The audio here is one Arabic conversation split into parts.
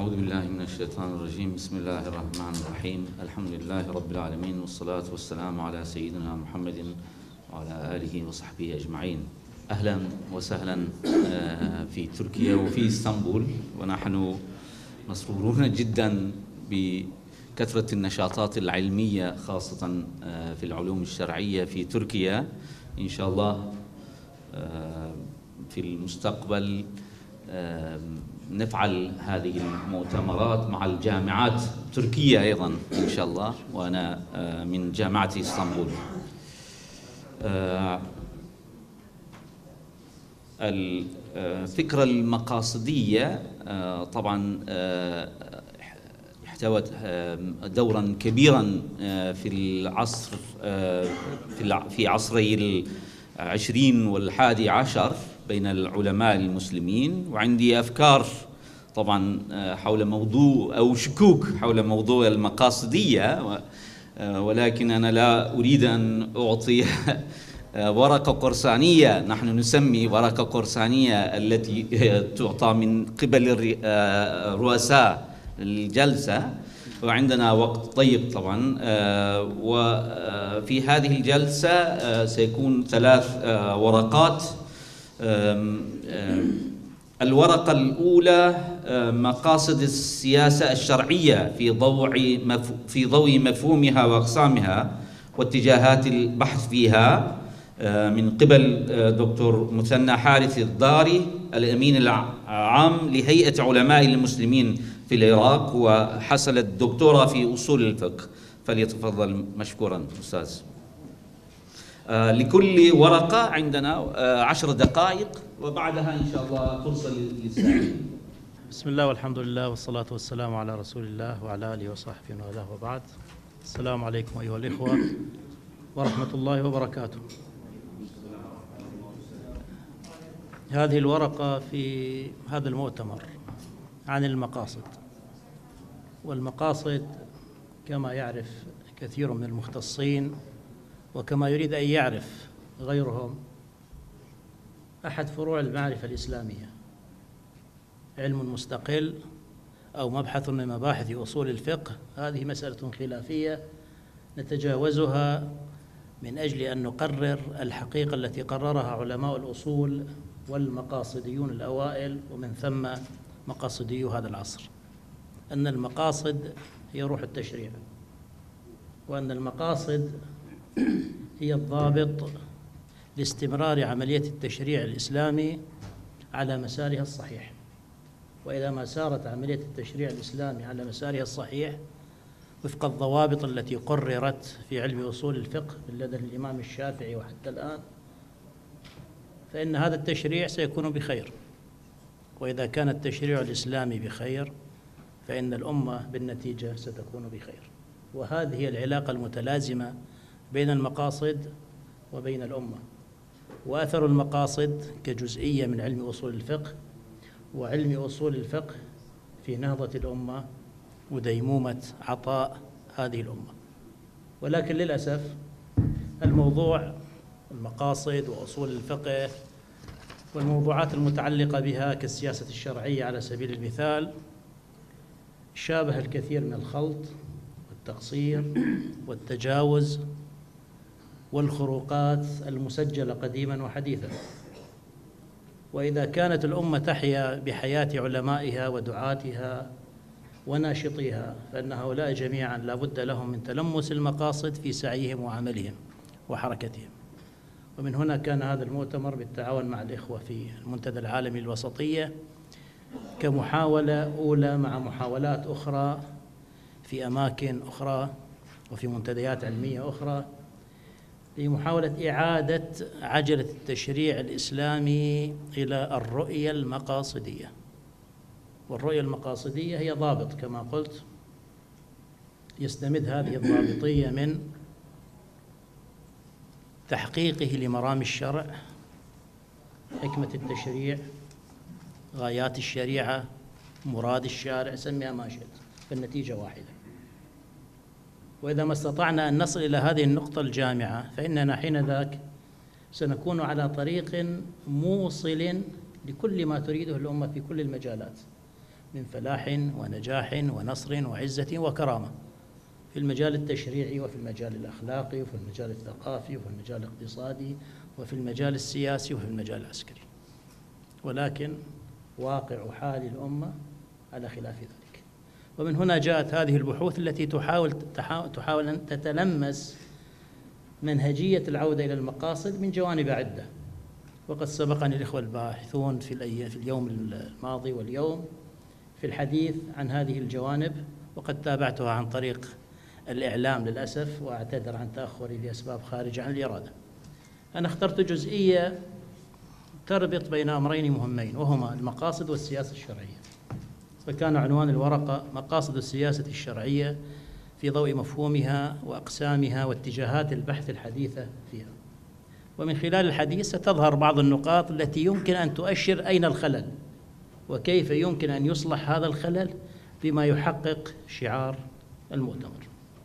أعوذ بالله من الشيطان الرجيم. بسم الله الرحمن الرحيم. الحمد لله رب العالمين، والصلاة والسلام على سيدنا محمد وعلى آله وصحبه أجمعين. أهلا وسهلا في تركيا وفي اسطنبول، ونحن مسرورون جدا بكثرة النشاطات العلمية خاصة في العلوم الشرعية في تركيا. إن شاء الله في المستقبل نفعل هذه المؤتمرات مع الجامعات التركية أيضا إن شاء الله، وأنا من جامعة اسطنبول. الفكرة المقاصدية طبعا احتوت دورا كبيرا في العصر في عصري العشرين والحادي عشر بين العلماء المسلمين، وعندي أفكار طبعا حول موضوع أو شكوك حول موضوع المقاصدية، ولكن أنا لا أريد أن أعطي ورقة قرصانية. نحن نسمي ورقة قرصانية التي تعطى من قبل رؤساء الجلسة، وعندنا وقت طيب طبعا. وفي هذه الجلسة سيكون 3 ورقات. الورقة الأولى مقاصد السياسة الشرعية في ضوء مفهومها وأقسامها واتجاهات البحث فيها، من قبل دكتور مثنى حارث الضاري، الأمين العام لهيئة علماء المسلمين في العراق، وحصل الدكتوراه في أصول الفقه. فليتفضل مشكورا أستاذ. لكل ورقة عندنا 10 دقائق، وبعدها إن شاء الله فرصة للسائلين. بسم الله والحمد لله والصلاة والسلام على رسول الله وعلى آله وصحبه وله، وبعد. السلام عليكم أيها الإخوة ورحمة الله وبركاته. هذه الورقة في هذا المؤتمر عن المقاصد، والمقاصد كما يعرف كثير من المختصين وكما يريد أن يعرف غيرهم أحد فروع المعرفة الإسلامية، علم مستقل أو مبحث من مباحث أصول الفقه. هذه مسألة خلافية نتجاوزها من أجل أن نقرر الحقيقة التي قررها علماء الأصول والمقاصديون الأوائل، ومن ثم مقاصديو هذا العصر، أن المقاصد هي روح التشريع، وأن المقاصد هي الضابط لاستمرار عملية التشريع الإسلامي على مسارها الصحيح. وإذا ما سارت عملية التشريع الإسلامي على مسارها الصحيح وفق الضوابط التي قررت في علم أصول الفقه لدى الإمام الشافعي وحتى الآن، فإن هذا التشريع سيكون بخير. وإذا كان التشريع الإسلامي بخير فإن الأمة بالنتيجة ستكون بخير. وهذه هي العلاقة المتلازمة بين المقاصد وبين الأمة، وأثر المقاصد كجزئية من علم أصول الفقه، وعلم أصول الفقه في نهضة الأمة وديمومة عطاء هذه الأمة. ولكن للأسف الموضوع المقاصد وأصول الفقه والموضوعات المتعلقة بها كالسياسة الشرعية على سبيل المثال شابه الكثير من الخلط والتقصير والتجاوز والخروقات المسجلة قديما وحديثا. وإذا كانت الأمة تحيا بحياة علمائها ودعاتها وناشطيها، فإن هؤلاء جميعا لا بد لهم من تلمس المقاصد في سعيهم وعملهم وحركتهم. ومن هنا كان هذا المؤتمر بالتعاون مع الإخوة في المنتدى العالمي للوسطية كمحاولة أولى مع محاولات أخرى في أماكن أخرى وفي منتديات علمية أخرى لمحاولة إعادة عجلة التشريع الإسلامي إلى الرؤية المقاصدية. والرؤية المقاصدية هي ضابط كما قلت يستمد هذه الضابطية من تحقيقه لمرام الشرع، حكمة التشريع، غايات الشريعة، مراد الشارع، سميها ما شئت، فالنتيجة واحدة. وإذا ما استطعنا أن نصل إلى هذه النقطة الجامعة فإننا حينذاك سنكون على طريق موصل لكل ما تريده الأمة في كل المجالات، من فلاح ونجاح ونصر وعزة وكرامة في المجال التشريعي وفي المجال الأخلاقي وفي المجال الثقافي وفي المجال الاقتصادي وفي المجال السياسي وفي المجال العسكري، ولكن واقع حال الأمة على خلاف ذلك. ومن هنا جاءت هذه البحوث التي تحاول أن تتلمس منهجية العودة إلى المقاصد من جوانب عدة. وقد سبقني الإخوة الباحثون في اليوم الماضي واليوم في الحديث عن هذه الجوانب، وقد تابعتها عن طريق الإعلام للأسف، وأعتذر عن تأخري لأسباب خارجة عن الإرادة. أنا اخترت جزئية تربط بين أمرين مهمين، وهما المقاصد والسياسة الشرعية. فكان عنوان الورقة مقاصد السياسة الشرعية في ضوء مفهومها وأقسامها واتجاهات البحث الحديثة فيها. ومن خلال الحديث ستظهر بعض النقاط التي يمكن أن تؤشر أين الخلل، وكيف يمكن أن يصلح هذا الخلل بما يحقق شعار المؤتمر.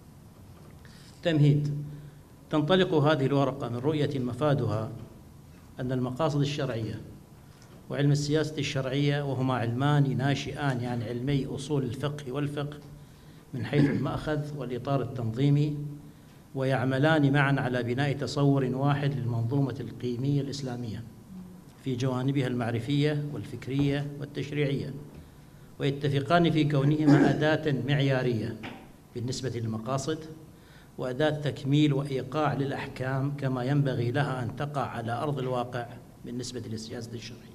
تمهيد: تنطلق هذه الورقة من رؤية مفادها أن المقاصد الشرعية وعلم السياسة الشرعية، وهما علمان ناشئان عن علمي أصول الفقه والفقه من حيث المأخذ والإطار التنظيمي، ويعملان معا على بناء تصور واحد للمنظومة القيمية الإسلامية في جوانبها المعرفية والفكرية والتشريعية، ويتفقان في كونهما أداة معيارية بالنسبة للمقاصد، وأداة تكميل وإيقاع للأحكام كما ينبغي لها أن تقع على أرض الواقع بالنسبة للسياسة الشرعية.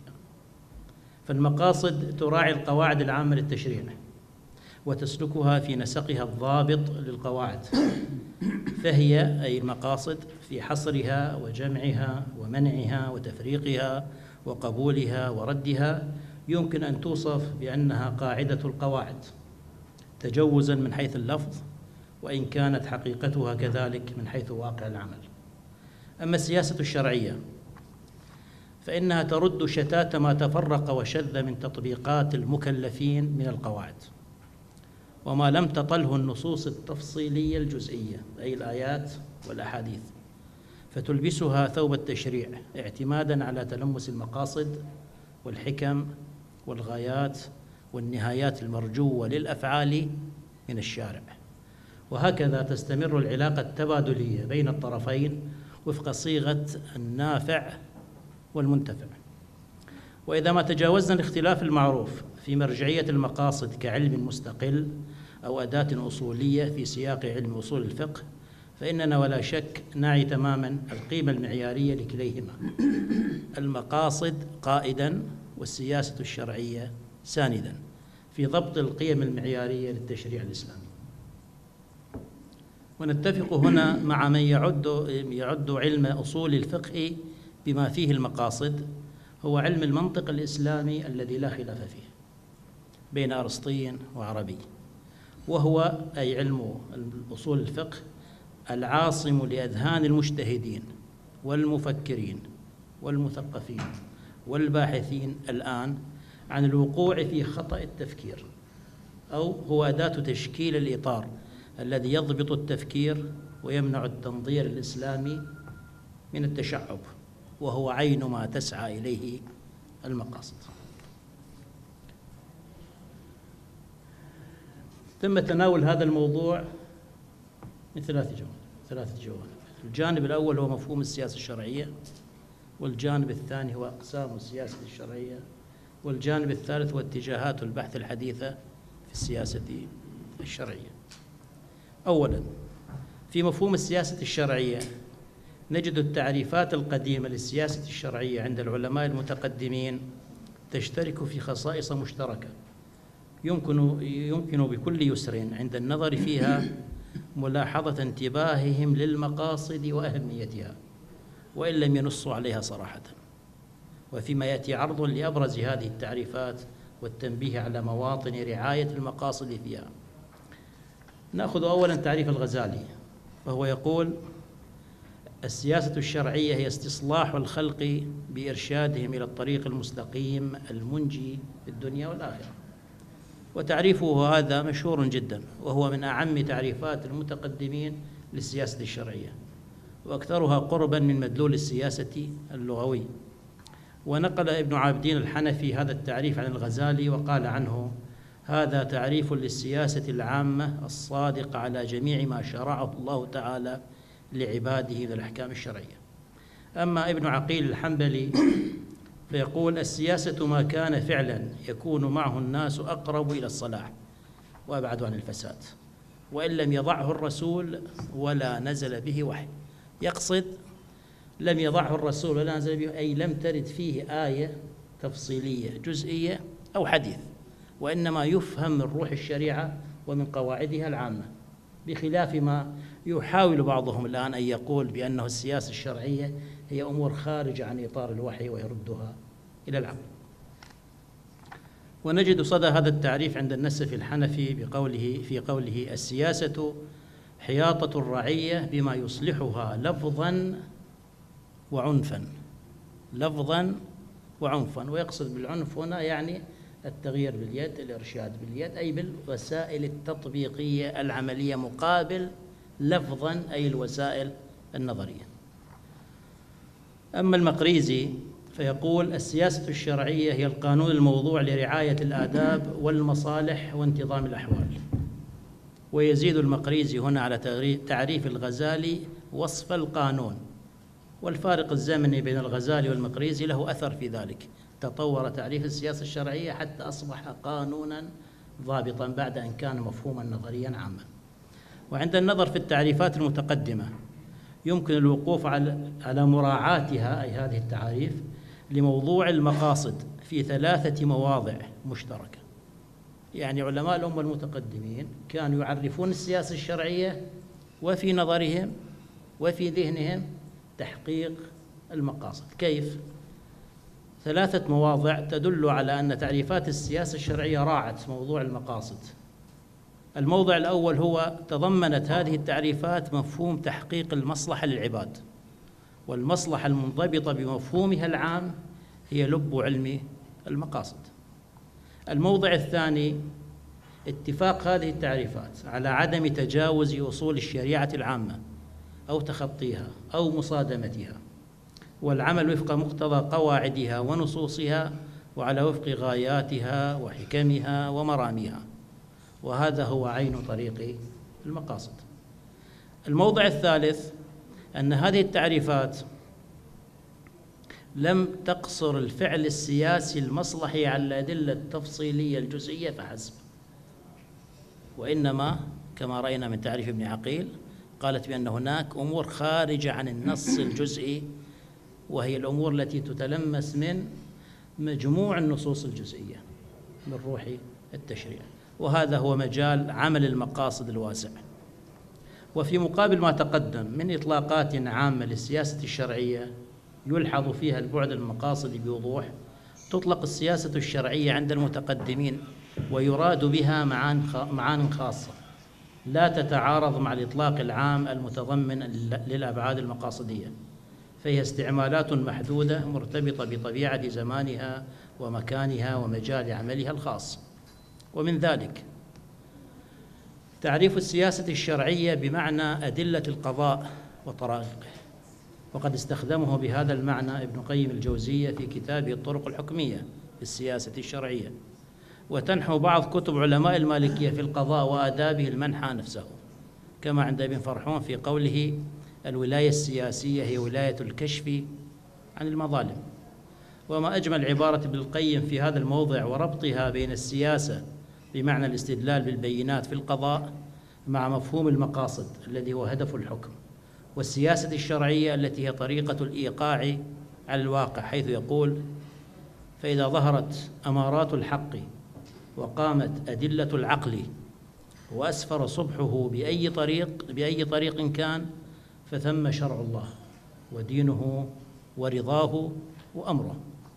فالمقاصد تراعي القواعد العامة للتشريع وتسلكها في نسقها الضابط للقواعد، فهي أي المقاصد في حصرها وجمعها ومنعها وتفريقها وقبولها وردها يمكن أن توصف بأنها قاعدة القواعد تجوزاً من حيث اللفظ، وإن كانت حقيقتها كذلك من حيث واقع العمل. أما السياسة الشرعية فإنها ترد شتات ما تفرق وشذ من تطبيقات المكلفين من القواعد، وما لم تطله النصوص التفصيلية الجزئية أي الآيات والأحاديث، فتلبسها ثوب التشريع اعتماداً على تلمس المقاصد والحكم والغايات والنهايات المرجوة للأفعال من الشارع. وهكذا تستمر العلاقة التبادلية بين الطرفين وفق صيغة النافع والمنتفع. وإذا ما تجاوزنا الاختلاف المعروف في مرجعية المقاصد كعلم مستقل أو أداة أصولية في سياق علم أصول الفقه، فإننا ولا شك نعي تماماً القيمة المعيارية لكليهما، المقاصد قائداً والسياسة الشرعية سانداً في ضبط القيم المعيارية للتشريع الإسلامي. ونتفق هنا مع من يعد علم أصول الفقه بما فيه المقاصد هو علم المنطق الإسلامي الذي لا خلاف فيه بين أرسطي وعربي، وهو أي علم أصول الفقه العاصم لأذهان المجتهدين والمفكرين والمثقفين والباحثين الآن عن الوقوع في خطأ التفكير، أو هو أداة تشكيل الإطار الذي يضبط التفكير ويمنع التنظير الإسلامي من التشعب، وهو عين ما تسعى إليه المقاصد. تم تناول هذا الموضوع من ثلاثة جوانب. الجانب الأول هو مفهوم السياسة الشرعية، والجانب الثاني هو أقسام السياسة الشرعية، والجانب الثالث هو اتجاهات البحث الحديثة في السياسة الشرعية. أولاً، في مفهوم السياسة الشرعية نجد التعريفات القديمة للسياسة الشرعية عند العلماء المتقدمين تشترك في خصائص مشتركة يمكن بكل يسر عند النظر فيها ملاحظة انتباههم للمقاصد وأهميتها وإن لم ينصوا عليها صراحة. وفيما يأتي عرض لأبرز هذه التعريفات والتنبيه على مواطن رعاية المقاصد فيها. نأخذ أولاً تعريف الغزالي، وهو يقول: السياسة الشرعية هي استصلاح الخلق بإرشادهم إلى الطريق المستقيم المنجي في الدنيا والآخرة. وتعريفه هذا مشهور جدا، وهو من أعم تعريفات المتقدمين للسياسة الشرعية، وأكثرها قربا من مدلول السياسة اللغوي. ونقل ابن عابدين الحنفي هذا التعريف عن الغزالي وقال عنه: هذا تعريف للسياسة العامة الصادقة على جميع ما شرعه الله تعالى لعباده من الأحكام الشرعية. أما ابن عقيل الحنبلي فيقول: السياسة ما كان فعلا يكون معه الناس أقرب إلى الصلاح وأبعد عن الفساد، وإن لم يضعه الرسول ولا نزل به وحي. يقصد لم يضعه الرسول ولا نزل به، أي لم ترد فيه آية تفصيلية جزئية أو حديث، وإنما يفهم من روح الشريعة ومن قواعدها العامة، بخلاف ما يحاول بعضهم الآن أن يقول بأنه السياسة الشرعية هي أمور خارجة عن إطار الوحي ويردها إلى العقل. ونجد صدى هذا التعريف عند النسف الحنفي في قوله: السياسة حياطة الرعية بما يصلحها لفظا وعنفا. لفظا وعنفا، ويقصد بالعنف هنا يعني التغيير باليد، الإرشاد باليد، أي بالوسائل التطبيقية العملية، مقابل لفظا أي الوسائل النظرية. أما المقريزي فيقول: السياسة الشرعية هي القانون الموضوع لرعاية الآداب والمصالح وانتظام الأحوال. ويزيد المقريزي هنا على تعريف الغزالي وصف القانون، والفارق الزمني بين الغزالي والمقريزي له أثر في ذلك. تطور تعريف السياسة الشرعية حتى أصبح قانونا ضابطا بعد أن كان مفهوما نظريا عاما. وعند النظر في التعريفات المتقدمة يمكن الوقوف على مراعاتها، أي هذه التعاريف، لموضوع المقاصد في 3 مواضع مشتركة. يعني علماء الأمة المتقدمين كانوا يعرفون السياسة الشرعية وفي نظرهم وفي ذهنهم تحقيق المقاصد. كيف؟ 3 مواضع تدل على أن تعريفات السياسة الشرعية راعت موضوع المقاصد. الموضع الأول هو: تضمنت هذه التعريفات مفهوم تحقيق المصلحة للعباد، والمصلحة المنضبطة بمفهومها العام هي لب علم المقاصد. الموضع الثاني: اتفاق هذه التعريفات على عدم تجاوز أصول الشريعة العامة أو تخطيها أو مصادمتها، والعمل وفق مقتضى قواعدها ونصوصها وعلى وفق غاياتها وحكمها ومراميها، وهذا هو عين طريق المقاصد. الموضع الثالث: أن هذه التعريفات لم تقصر الفعل السياسي المصلحي على الأدلة التفصيلية الجزئية فحسب، وإنما كما رأينا من تعريف ابن عقيل قالت بأن هناك أمور خارجة عن النص الجزئي، وهي الأمور التي تتلمس من مجموع النصوص الجزئية من روح التشريع، وهذا هو مجال عمل المقاصد الواسع. وفي مقابل ما تقدم من إطلاقات عامة للسياسة الشرعية يلحظ فيها البعد المقاصدي بوضوح، تطلق السياسة الشرعية عند المتقدمين ويراد بها معان خاصة لا تتعارض مع الإطلاق العام المتضمن للأبعاد المقاصدية، فهي استعمالات محدودة مرتبطة بطبيعة زمانها ومكانها ومجال عملها الخاص. ومن ذلك تعريف السياسة الشرعية بمعنى أدلة القضاء وطرائقه، وقد استخدمه بهذا المعنى ابن قيم الجوزية في كتابه الطرق الحكمية في السياسة الشرعية، وتنحو بعض كتب علماء المالكية في القضاء وآدابه المنحى نفسه، كما عند ابن فرحون في قوله: الولاية السياسية هي ولاية الكشف عن المظالم. وما أجمل عبارة ابن القيم في هذا الموضع وربطها بين السياسة بمعنى الاستدلال بالبينات في القضاء مع مفهوم المقاصد الذي هو هدف الحكم، والسياسة الشرعية التي هي طريقة الإيقاع على الواقع، حيث يقول: فإذا ظهرت أمارات الحق وقامت أدلة العقل وأسفر صبحه بأي طريق كان فثم شرع الله ودينه ورضاه وأمره.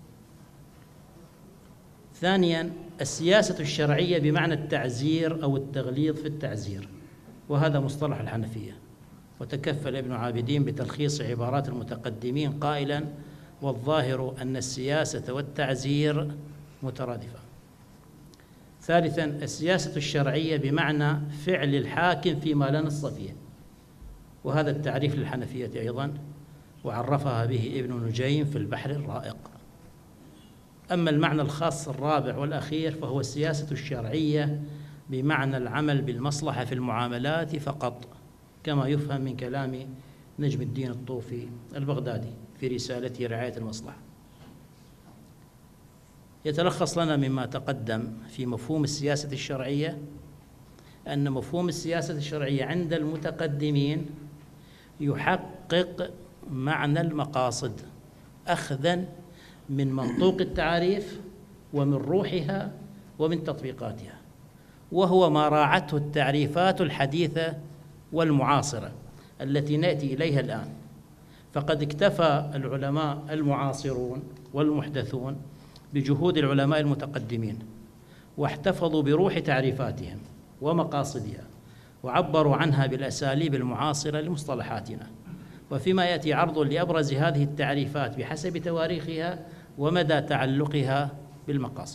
ثانياً: السياسة الشرعية بمعنى التعزير أو التغليظ في التعزير، وهذا مصطلح الحنفية. وتكفل ابن عابدين بتلخيص عبارات المتقدمين قائلاً: والظاهر أن السياسة والتعزير مترادفة. ثالثاً: السياسة الشرعية بمعنى فعل الحاكم فيما لا نص فيه، وهذا التعريف للحنفية أيضاً، وعرفها به ابن نجيم في البحر الرائق. أما المعنى الخاص الرابع والأخير فهو السياسة الشرعية بمعنى العمل بالمصلحة في المعاملات فقط، كما يفهم من كلام نجم الدين الطوفي البغدادي في رسالته رعاية المصلحة. يتلخص لنا مما تقدم في مفهوم السياسة الشرعية أن مفهوم السياسة الشرعية عند المتقدمين يحقق معنى المقاصد أخذاً من منطوق التعريف ومن روحها ومن تطبيقاتها، وهو ما راعته التعريفات الحديثة والمعاصرة التي نأتي إليها الآن. فقد اكتفى العلماء المعاصرون والمحدثون بجهود العلماء المتقدمين، واحتفظوا بروح تعريفاتهم ومقاصدها، وعبروا عنها بالأساليب المعاصرة لمصطلحاتنا. وفيما يأتي عرض لأبرز هذه التعريفات بحسب تواريخها ومدى تعلقها بالمقاصد.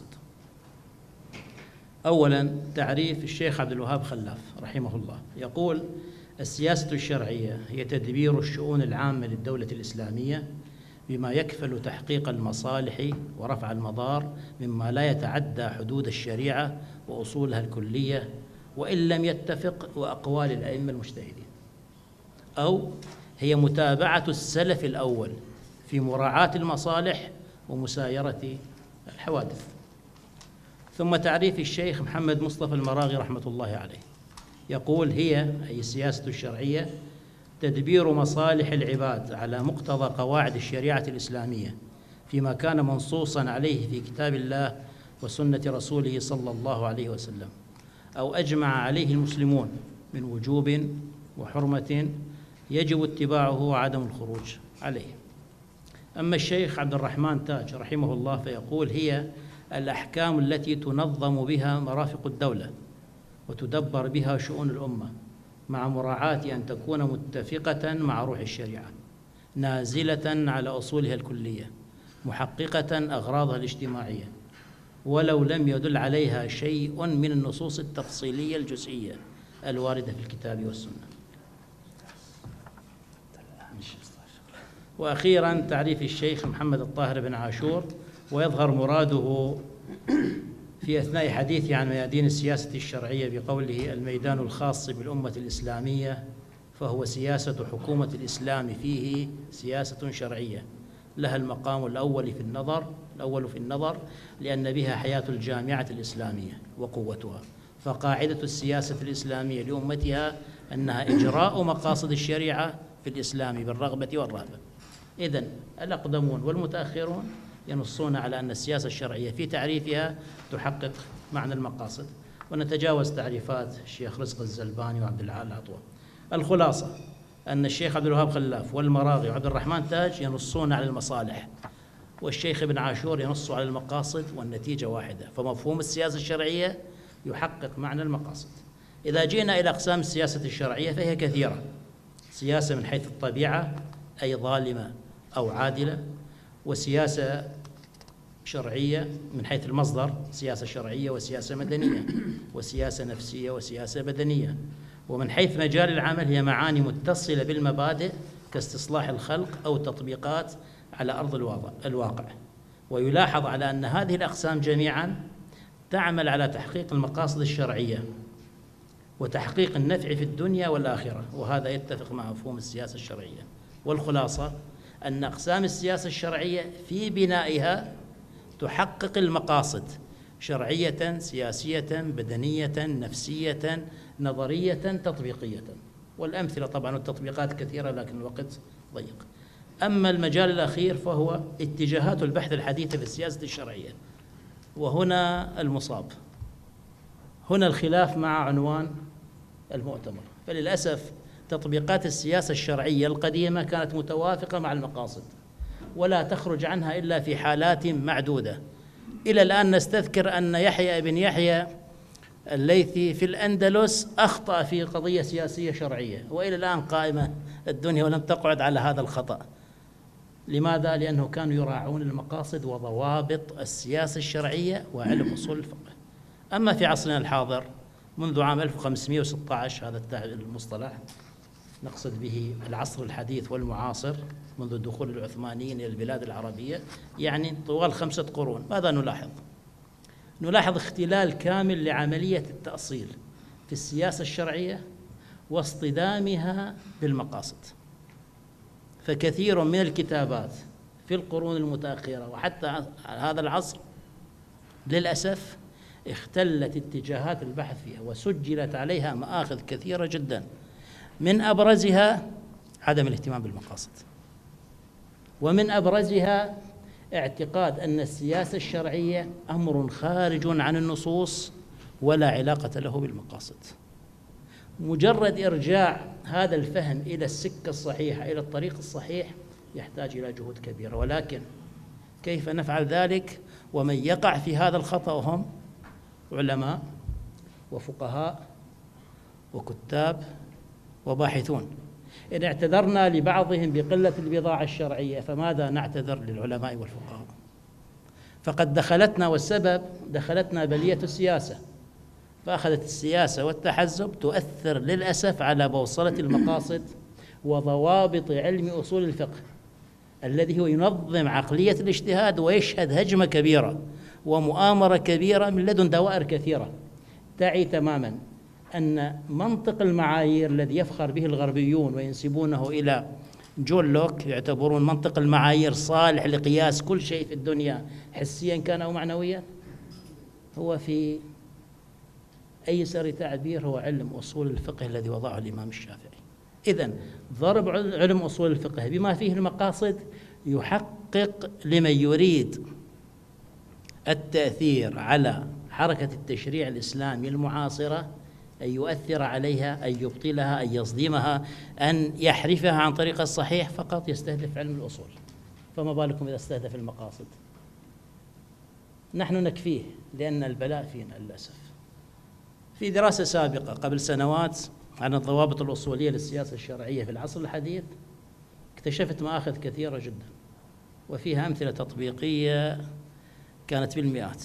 أولاً، تعريف الشيخ عبد الوهاب خلاف رحمه الله يقول: السياسة الشرعية هي تدبير الشؤون العامة للدولة الإسلامية بما يكفل تحقيق المصالح ورفع المضار مما لا يتعدى حدود الشريعة وأصولها الكلية وإن لم يتفق وأقوال الأئمة المجتهدين. أو هي متابعة السلف الأول في مراعاة المصالح ومسايرة الحوادث. ثم تعريف الشيخ محمد مصطفى المراغي رحمة الله عليه يقول: هي أي السياسة الشرعية تدبير مصالح العباد على مقتضى قواعد الشريعة الإسلامية فيما كان منصوصا عليه في كتاب الله وسنة رسوله صلى الله عليه وسلم، أو أجمع عليه المسلمون من وجوب وحرمة يجب اتباعه وعدم الخروج عليه. أما الشيخ عبد الرحمن تاج رحمه الله فيقول: هي الأحكام التي تنظم بها مرافق الدولة وتدبر بها شؤون الأمة مع مراعاة أن تكون متفقة مع روح الشريعة، نازلة على أصولها الكلية، محققة أغراضها الاجتماعية، ولو لم يدل عليها شيء من النصوص التفصيلية الجزئية الواردة في الكتاب والسنة. وأخيراً، تعريف الشيخ محمد الطاهر بن عاشور، ويظهر مراده في أثناء حديثه عن ميادين السياسة الشرعية بقوله: الميدان الخاص بالأمة الإسلامية فهو سياسة حكومة الإسلام فيه سياسة شرعية لها المقام الأول في النظر لأن بها حياة الجامعة الإسلامية وقوتها، فقاعدة السياسة الإسلامية لأمتها أنها إجراء مقاصد الشريعة في الإسلام بالرغبة والرهبة. إذن الأقدمون والمتأخرون ينصون على أن السياسة الشرعية في تعريفها تحقق معنى المقاصد، ونتجاوز تعريفات الشيخ رزق الزلباني وعبد العال العطوة. الخلاصة أن الشيخ عبد الوهاب خلاف والمراغي وعبد الرحمن تاج ينصون على المصالح، والشيخ ابن عاشور ينص على المقاصد، والنتيجة واحدة، فمفهوم السياسة الشرعية يحقق معنى المقاصد. إذا جئنا إلى أقسام السياسة الشرعية فهي كثيرة: سياسة من حيث الطبيعة أي ظالمة أو عادلة، وسياسة شرعية من حيث المصدر سياسة شرعية وسياسة مدنية، وسياسة نفسية وسياسة بدنية. ومن حيث مجال العمل هي معاني متصلة بالمبادئ كاستصلاح الخلق أو تطبيقات على أرض الواقع. ويلاحظ على أن هذه الأقسام جميعاً تعمل على تحقيق المقاصد الشرعية وتحقيق النفع في الدنيا والآخرة، وهذا يتفق مع مفهوم السياسة الشرعية. والخلاصة أن أقسام السياسة الشرعية في بنائها تحقق المقاصد شرعية، سياسية، بدنية، نفسية، نظرية، تطبيقية. والأمثلة طبعاً والتطبيقات كثيرة لكن الوقت ضيق. أما المجال الأخير فهو اتجاهات البحث الحديثة في السياسة الشرعية، وهنا المصاب، هنا الخلاف مع عنوان المؤتمر. فللأسف تطبيقات السياسة الشرعية القديمة كانت متوافقة مع المقاصد ولا تخرج عنها إلا في حالات معدودة. إلى الآن نستذكر أن يحيى بن يحيى الليثي في الأندلس أخطأ في قضية سياسية شرعية، وإلى الآن قائمة الدنيا ولم تقعد على هذا الخطأ. لماذا؟ لأنه كانوا يراعون المقاصد وضوابط السياسة الشرعية وعلم أصول الفقه. أما في عصرنا الحاضر منذ عام 1516 هذا المصطلح، نقصد به العصر الحديث والمعاصر منذ دخول العثمانيين إلى البلاد العربية، يعني طوال 5 قرون. ماذا نلاحظ؟ نلاحظ اختلال كامل لعملية التأصيل في السياسة الشرعية واصطدامها بالمقاصد. فكثير من الكتابات في القرون المتأخرة وحتى هذا العصر للأسف اختلت اتجاهات البحث فيها وسجلت عليها مآخذ كثيرة جدا، من أبرزها عدم الاهتمام بالمقاصد، ومن أبرزها اعتقاد أن السياسة الشرعية أمر خارج عن النصوص ولا علاقة له بالمقاصد. مجرد إرجاع هذا الفهم إلى السكة الصحيحة، إلى الطريق الصحيح، يحتاج إلى جهود كبيرة. ولكن كيف نفعل ذلك ومن يقع في هذا الخطأ هم علماء وفقهاء وكتاب وباحثون؟ إن اعتذرنا لبعضهم بقلة البضاعة الشرعية فماذا نعتذر للعلماء والفقهاء؟ فقد دخلتنا بلية السياسة، فأخذت السياسة والتحزب تؤثر للأسف على بوصلة المقاصد وضوابط علم أصول الفقه الذي هو ينظم عقلية الاجتهاد ويشهد هجمة كبيرة ومؤامرة كبيرة من لدن دوائر كثيرة تعي تماما أن منطق المعايير الذي يفخر به الغربيون وينسبونه إلى جون لوك، يعتبرون منطق المعايير صالح لقياس كل شيء في الدنيا حسيا كان أو معنويا، هو في أيسر تعبير هو علم أصول الفقه الذي وضعه الإمام الشافعي. إذن ضرب علم أصول الفقه بما فيه المقاصد يحقق لمن يريد التأثير على حركة التشريع الإسلامي المعاصرة أن يؤثر عليها، أن يبطلها، أن يصدمها، أن يحرفها عن طريق الصحيح، فقط يستهدف علم الأصول. فما بالكم إذا استهدف المقاصد؟ نحن نكفيه لأن البلاء فينا للأسف. في دراسة سابقة قبل سنوات عن الضوابط الأصولية للسياسة الشرعية في العصر الحديث اكتشفت مآخذ كثيرة جدا وفيها أمثلة تطبيقية كانت بالمئات.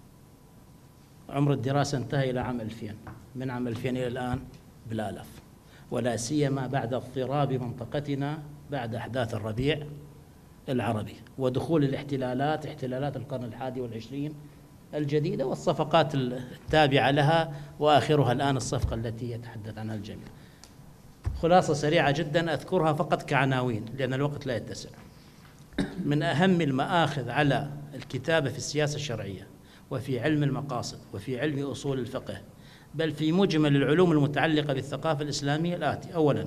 عمر الدراسة انتهى إلى عام 2000، من عام 2000 إلى الآن بالآلاف، ولا سيما بعد اضطراب منطقتنا بعد أحداث الربيع العربي ودخول الاحتلالات، احتلالات القرن 21 الجديدة والصفقات التابعة لها، وآخرها الآن الصفقة التي يتحدث عنها الجميع. خلاصة سريعة جدا أذكرها فقط كعناوين لأن الوقت لا يتسع. من أهم المآخذ على الكتابة في السياسة الشرعية وفي علم المقاصد وفي علم أصول الفقه بل في مجمل العلوم المتعلقة بالثقافة الإسلامية الآتي: أولا،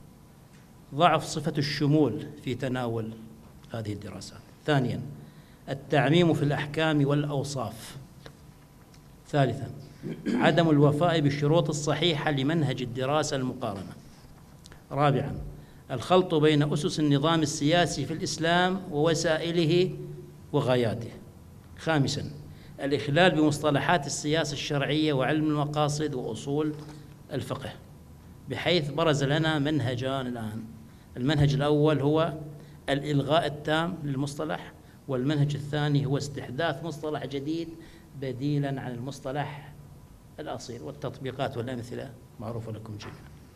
ضعف صفة الشمول في تناول هذه الدراسات. ثانيا، التعميم في الأحكام والأوصاف. ثالثا، عدم الوفاء بالشروط الصحيحة لمنهج الدراسة المقارنة. رابعا، الخلط بين أسس النظام السياسي في الإسلام ووسائله وغاياته. خامسا، الإخلال بمصطلحات السياسة الشرعية وعلم المقاصد وأصول الفقه، بحيث برز لنا منهجان الآن. المنهج الأول هو الإلغاء التام للمصطلح، والمنهج الثاني هو استحداث مصطلح جديد بديلا عن المصطلح الأصيل، والتطبيقات والأمثلة معروفة لكم جميعا.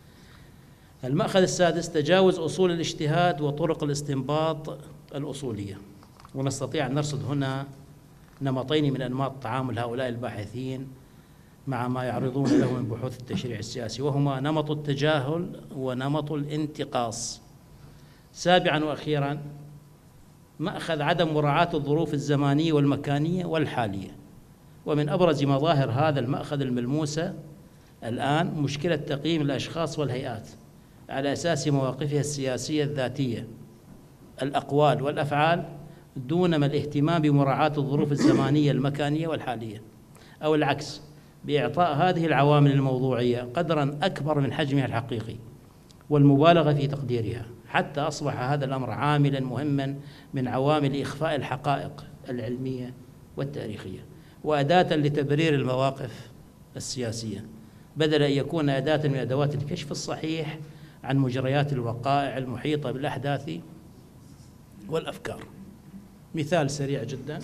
المأخذ السادس: تجاوز أصول الاجتهاد وطرق الاستنباط الأصولية. ونستطيع أن نرصد هنا نمطين من أنماط تعامل هؤلاء الباحثين مع ما يعرضون له من بحوث التشريع السياسي، وهما نمط التجاهل ونمط الانتقاص. سابعا وأخيرا، مأخذ عدم مراعاة الظروف الزمانية والمكانية والحالية. ومن أبرز مظاهر هذا المأخذ الملموسة الآن مشكلة تقييم الأشخاص والهيئات على أساس مواقفها السياسية الذاتية، الأقوال والأفعال، دون ما الاهتمام بمراعاة الظروف الزمانية المكانية والحالية، أو العكس، بإعطاء هذه العوامل الموضوعية قدرا أكبر من حجمها الحقيقي والمبالغة في تقديرها، حتى أصبح هذا الأمر عاملا مهما من عوامل إخفاء الحقائق العلمية والتاريخية، وأداة لتبرير المواقف السياسية، بدل أن يكون أداة من أدوات الكشف الصحيح عن مجريات الوقائع المحيطة بالأحداث والأفكار. مثال سريع جدا: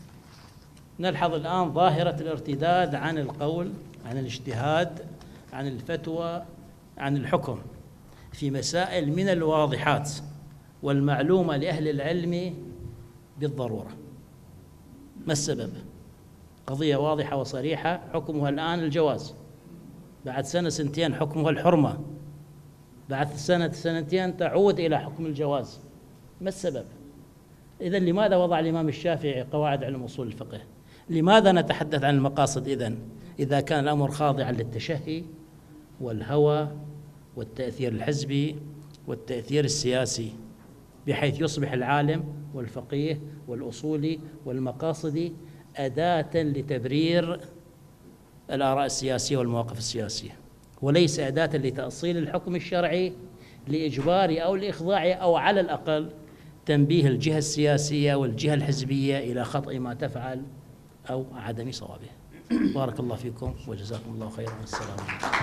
نلحظ الآن ظاهرة الارتداد عن القول، عن الاجتهاد، عن الفتوى، عن الحكم في مسائل من الواضحات والمعلومة لأهل العلم بالضرورة. ما السبب؟ قضية واضحة وصريحة، حكمها الآن الجواز، بعد سنة سنتين حكمها الحرمة، بعد سنة سنتين تعود إلى حكم الجواز. ما السبب؟ إذن لماذا وضع الإمام الشافعي قواعد علم أصول الفقه؟ لماذا نتحدث عن المقاصد إذا كان الأمر خاضعا للتشهي والهوى والتأثير الحزبي والتأثير السياسي، بحيث يصبح العالم والفقيه والأصولي والمقاصدي أداة لتبرير الآراء السياسية والمواقف السياسية، وليس أداة لتأصيل الحكم الشرعي لإجبار أو لإخضاع أو على الأقل تنبيه الجهة السياسية والجهة الحزبية إلى خطأ ما تفعل أو عدم صوابه. بارك الله فيكم وجزاكم الله خيرا، والسلام عليكم.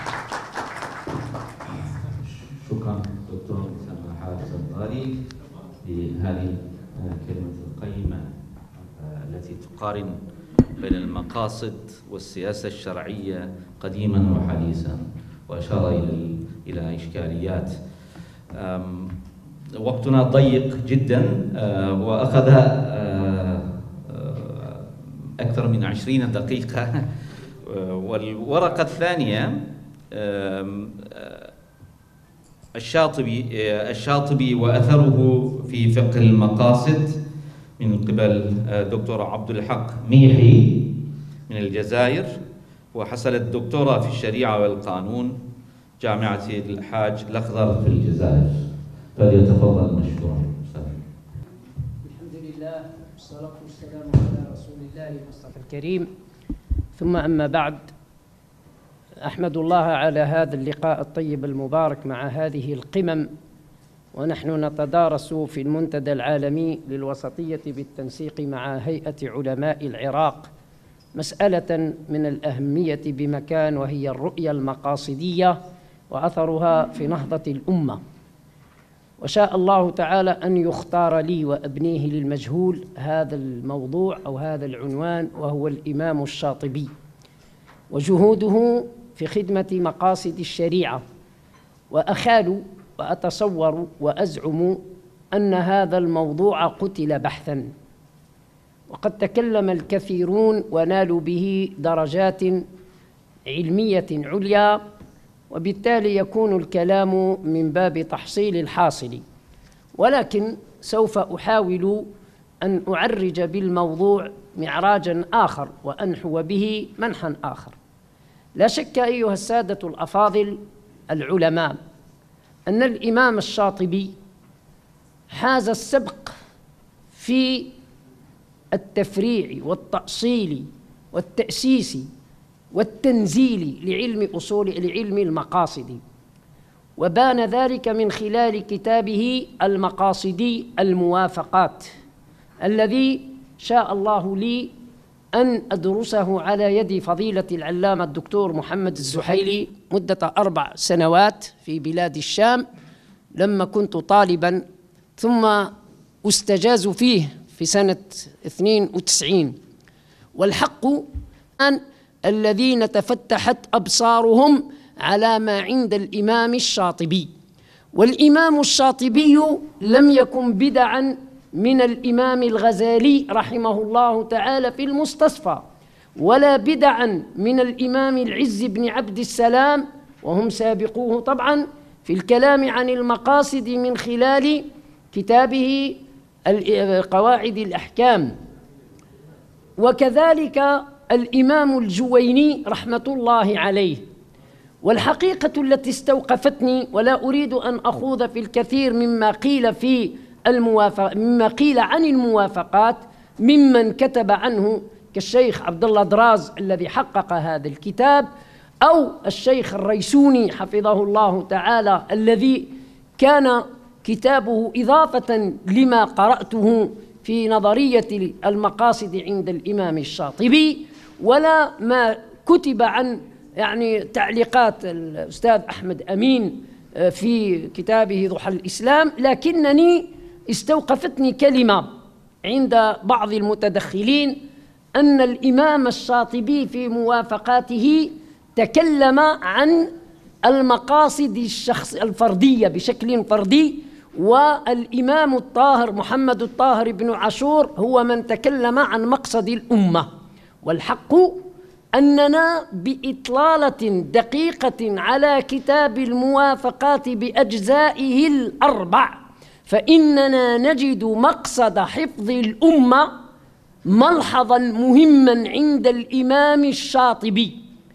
شكرا دكتور حافظ الغالي بهذه الكلمة القيمة التي تقارن بين المقاصد والسياسة الشرعية قديما وحديثا، وأشار إلى إشكاليات. وقتنا ضيق جدا وأخذ أكثر من 20 دقيقة. والورقة الثانية الشاطبي وأثره في فقه المقاصد من قبل دكتور عبد الحق ميحي من الجزائر، وحصل الدكتوراه في الشريعة والقانون جامعة الحاج الأخضر في الجزائر. فليتفضل مشكورا. الحمد لله والصلاة والسلام على رسول الله المصطفى الكريم، ثم أما بعد، أحمد الله على هذا اللقاء الطيب المبارك مع هذه القمم، ونحن نتدارس في المنتدى العالمي للوسطية بالتنسيق مع هيئة علماء العراق مسألة من الأهمية بمكان، وهي الرؤية المقاصدية وأثرها في نهضة الأمة. وشاء الله تعالى أن يختار لي وأبنيه للمجهول هذا الموضوع أو هذا العنوان، وهو الإمام الشاطبي وجهوده في خدمة مقاصد الشريعة. وأخال وأتصور وأزعم أن هذا الموضوع قتل بحثاً، وقد تكلم الكثيرون ونالوا به درجات علمية عليا، وبالتالي يكون الكلام من باب تحصيل الحاصل. ولكن سوف أحاول أن أعرج بالموضوع معراجاً آخر وأنحو به منحاً آخر. لا شك أيها السادة الأفاضل العلماء أن الإمام الشاطبي حاز السبق في التفريع والتأصيل والتأسيس والتنزيل لعلم المقاصد، وبان ذلك من خلال كتابه المقاصدي الموافقات، الذي شاء الله لي أن أدرسه على يد فضيلة العلامة الدكتور محمد الزحيلي مدة 4 سنوات في بلاد الشام لما كنت طالبا، ثم أستجاز فيه في سنة 92. والحق أن الذين تفتحت أبصارهم على ما عند الإمام الشاطبي. والإمام الشاطبي لم يكن بدعا من الإمام الغزالي رحمه الله تعالى في المستصفى، ولا بدعا من الإمام العز بن عبد السلام، وهم سابقوه طبعا في الكلام عن المقاصد من خلال كتابه قواعد الأحكام. وكذلك الإمام الجويني رحمة الله عليه. والحقيقة التي استوقفتني، ولا أريد أن أخوض في الكثير مما قيل عن الموافقات ممن كتب عنه كالشيخ عبد الله دراز الذي حقق هذا الكتاب، أو الشيخ الريسوني حفظه الله تعالى الذي كان كتابه إضافة لما قرأته في نظرية المقاصد عند الإمام الشاطبي، ولا ما كتب عن تعليقات الأستاذ أحمد أمين في كتابه ضحى الإسلام. لكنني استوقفتني كلمة عند بعض المتدخلين أن الإمام الشاطبي في موافقاته تكلم عن المقاصد الفردية بشكل فردي، والإمام الطاهر محمد الطاهر بن عاشور هو من تكلم عن مقصد الأمة. والحق أننا بإطلالة دقيقة على كتاب الموافقات بأجزائه الأربع فإننا نجد مقصد حفظ الأمة ملحظا مهما عند الإمام الشاطبي،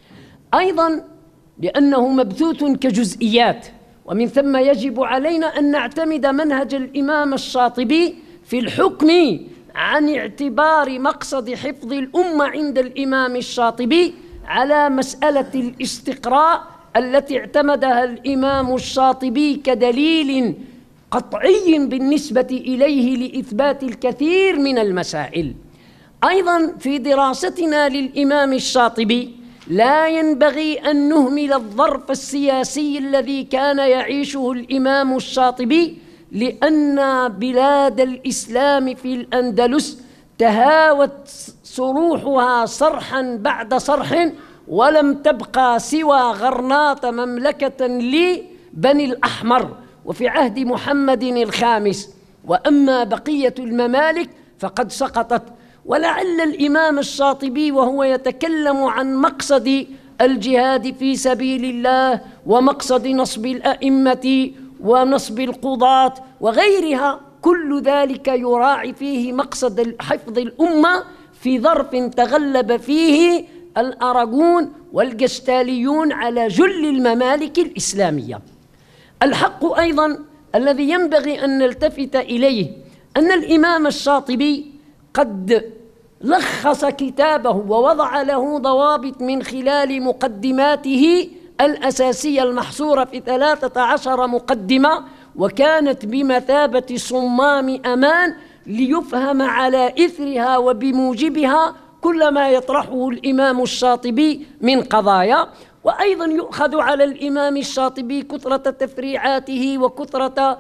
أيضا لأنه مبثوث كجزئيات، ومن ثم يجب علينا أن نعتمد منهج الإمام الشاطبي في الحكم عن اعتبار مقصد حفظ الأمة عند الإمام الشاطبي على مسألة الاستقراء التي اعتمدها الإمام الشاطبي كدليل قطعي بالنسبة إليه لإثبات الكثير من المسائل. أيضا في دراستنا للإمام الشاطبي لا ينبغي أن نهمل الظرف السياسي الذي كان يعيشه الإمام الشاطبي، لأن بلاد الإسلام في الأندلس تهاوت صروحها صرحا بعد صرح، ولم تبقى سوى غرناطة مملكة لبني الأحمر وفي عهد محمد الخامس، وأما بقية الممالك فقد سقطت. ولعل الإمام الشاطبي وهو يتكلم عن مقصد الجهاد في سبيل الله ومقصد نصب الأئمة ونصب القضاة وغيرها، كل ذلك يراعي فيه مقصد حفظ الأمة في ظرف تغلب فيه الأراغون والقشتاليون على جل الممالك الإسلامية. الحق أيضا الذي ينبغي أن نلتفت إليه أن الإمام الشاطبي قد لخص كتابه ووضع له ضوابط من خلال مقدماته الأساسية المحصورة في 13 مقدمة، وكانت بمثابة صمام أمان ليفهم على إثرها وبموجبها كل ما يطرحه الإمام الشاطبي من قضايا. وأيضا يؤخذ على الإمام الشاطبي كثرة تفريعاته وكثرة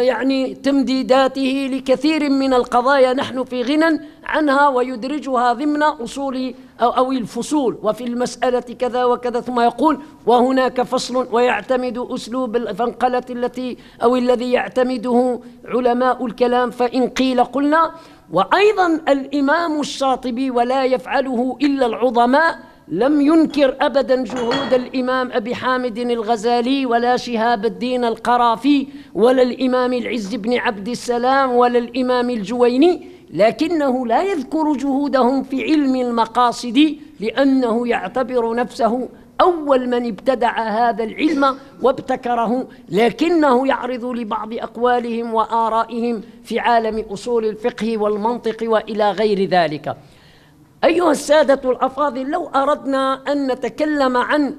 تمديداته لكثير من القضايا نحن في غنى عنها، ويدرجها ضمن أصول أو الفصول، وفي المسألة كذا وكذا، ثم يقول وهناك فصل، ويعتمد أسلوب الفنقلة الذي يعتمده علماء الكلام فإن قيل قلنا. وأيضا الإمام الشاطبي ولا يفعله إلا العظماء لم ينكر أبدا جهود الإمام أبي حامد الغزالي ولا شهاب الدين القرافي ولا الإمام العز بن عبد السلام ولا الإمام الجويني، لكنه لا يذكر جهودهم في علم المقاصد لأنه يعتبر نفسه أول من ابتدع هذا العلم وابتكره، لكنه يعرض لبعض أقوالهم وآرائهم في عالم أصول الفقه والمنطق وإلى غير ذلك. أيها السادة الأفاضل، لو أردنا أن نتكلم عن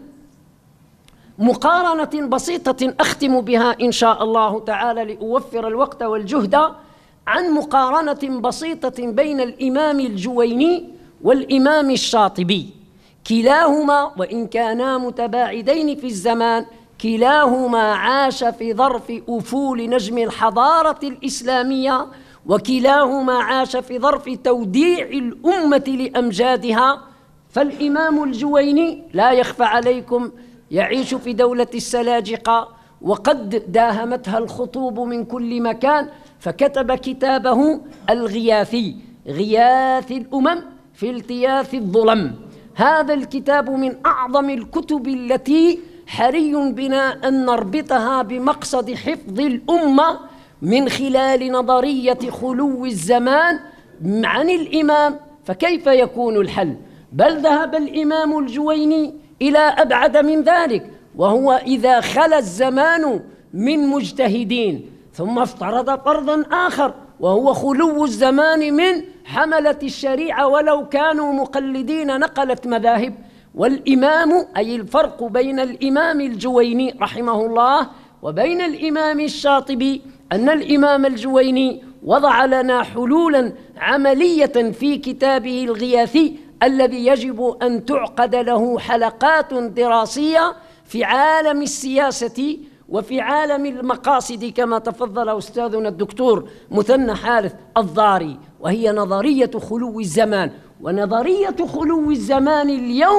مقارنة بسيطة أختم بها إن شاء الله تعالى لأوفر الوقت والجهد، عن مقارنة بسيطة بين الإمام الجويني والإمام الشاطبي، كلاهما وإن كانا متباعدين في الزمان كلاهما عاش في ظرف أفول نجم الحضارة الإسلامية، وكلاهما عاش في ظرف توديع الأمة لأمجادها. فالإمام الجويني لا يخفى عليكم يعيش في دولة السلاجقة وقد داهمتها الخطوب من كل مكان، فكتب كتابه الغياثي، غياث الأمم في التياث الظلم. هذا الكتاب من أعظم الكتب التي حري بنا أن نربطها بمقصد حفظ الأمة من خلال نظرية خلو الزمان عن الإمام. فكيف يكون الحل؟ بل ذهب الإمام الجويني إلى أبعد من ذلك، وهو إذا خلا الزمان من مجتهدين ثم افترض فرضا آخر وهو خلو الزمان من حملة الشريعة ولو كانوا مقلدين نقلت مذاهب. والإمام أي الفرق بين الإمام الجويني رحمه الله وبين الإمام الشاطبي أن الإمام الجويني وضع لنا حلولا عملية في كتابه الغياثي الذي يجب أن تعقد له حلقات دراسية في عالم السياسة وفي عالم المقاصد كما تفضل أستاذنا الدكتور مثنى حارث الضاري، وهي نظرية خلو الزمان. ونظرية خلو الزمان اليوم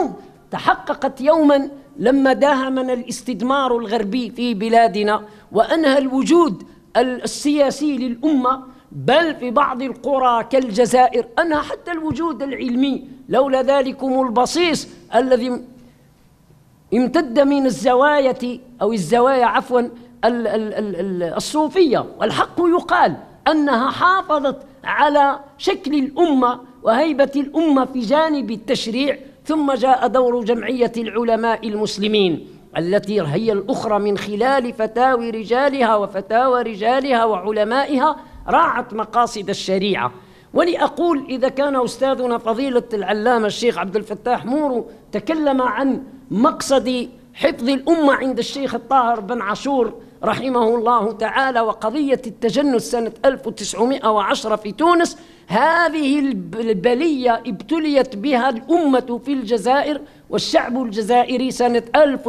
تحققت يوما لما داهمنا الاستدمار الغربي في بلادنا وأنهى الوجود السياسي للأمة، بل في بعض القرى كالجزائر أنهى حتى الوجود العلمي، لولا ذلكم البصيص الذي امتد من الزوايا أو الزوايا عفوا الصوفية. والحق يقال أنها حافظت على شكل الأمة وهيبة الأمة في جانب التشريع. ثم جاء دور جمعية العلماء المسلمين التي هي الأخرى من خلال فتاوي رجالها وفتاوى رجالها وعلمائها راعت مقاصد الشريعة. ولأقول إذا كان أستاذنا فضيلة العلامة الشيخ عبد الفتاح مورو تكلم عن مقصد حفظ الأمة عند الشيخ الطاهر بن عاشور رحمه الله تعالى وقضية التجنس سنة 1910 في تونس، هذه البلية ابتليت بها الأمة في الجزائر والشعب الجزائري سنة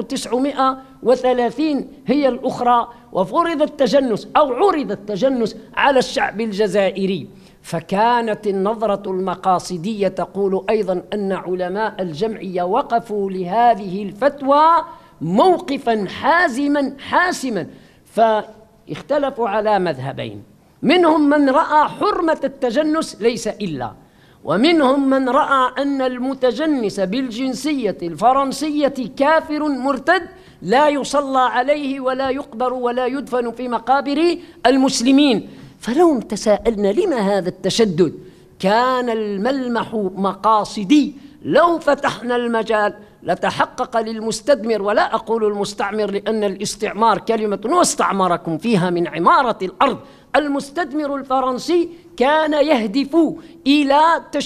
1930 هي الأخرى، وفرض التجنس أو عرض التجنس على الشعب الجزائري. فكانت النظرة المقاصدية تقول أيضا أن علماء الجمعية وقفوا لهذه الفتوى موقفا حاسما، فاختلفوا على مذهبين، منهم من رأى حرمة التجنس ليس إلا، ومنهم من رأى أن المتجنس بالجنسية الفرنسية كافر مرتد لا يصلى عليه ولا يقبر ولا يدفن في مقابر المسلمين. فلو تساءلنا لما هذا التشدد، كان الملمح مقاصدي. لو فتحنا المجال لتحقق للمستدمر، ولا أقول المستعمر لأن الاستعمار كلمة واستعمركم فيها من عمارة الأرض، المستدمر الفرنسي كان يهدف إلى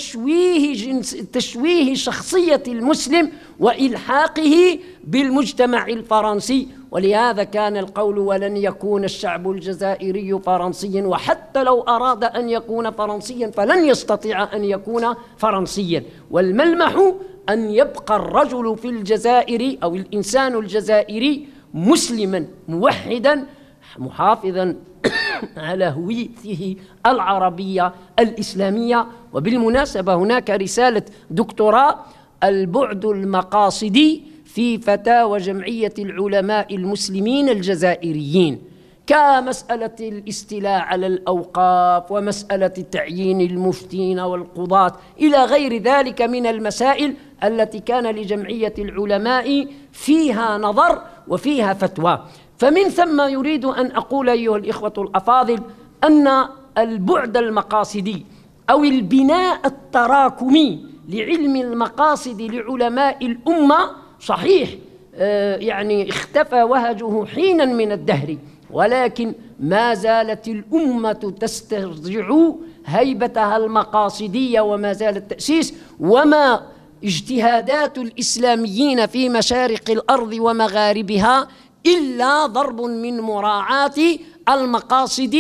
تشويه شخصية المسلم وإلحاقه بالمجتمع الفرنسي. ولهذا كان القول ولن يكون الشعب الجزائري فرنسيا، وحتى لو أراد أن يكون فرنسيا فلن يستطيع أن يكون فرنسيا. والملمح أن يبقى الرجل في الجزائر أو الإنسان الجزائري مسلما موحدا محافظا على هويته العربية الإسلامية. وبالمناسبة هناك رسالة دكتوراه البعد المقاصدي في فتاوى جمعية العلماء المسلمين الجزائريين، كمسألة الاستيلاء على الأوقاف ومسألة تعيين المفتين والقضاة إلى غير ذلك من المسائل التي كان لجمعية العلماء فيها نظر وفيها فتوى. فمن ثم يريد أن أقول أيها الإخوة الأفاضل أن البعد المقاصدي أو البناء التراكمي لعلم المقاصد لعلماء الأمة صحيح يعني اختفى وهجه حينا من الدهر، ولكن ما زالت الأمة تسترجع هيبتها المقاصدية وما زال التأسيس. وما اجتهادات الإسلاميين في مشارق الأرض ومغاربها إلا ضرب من مراعاة المقاصد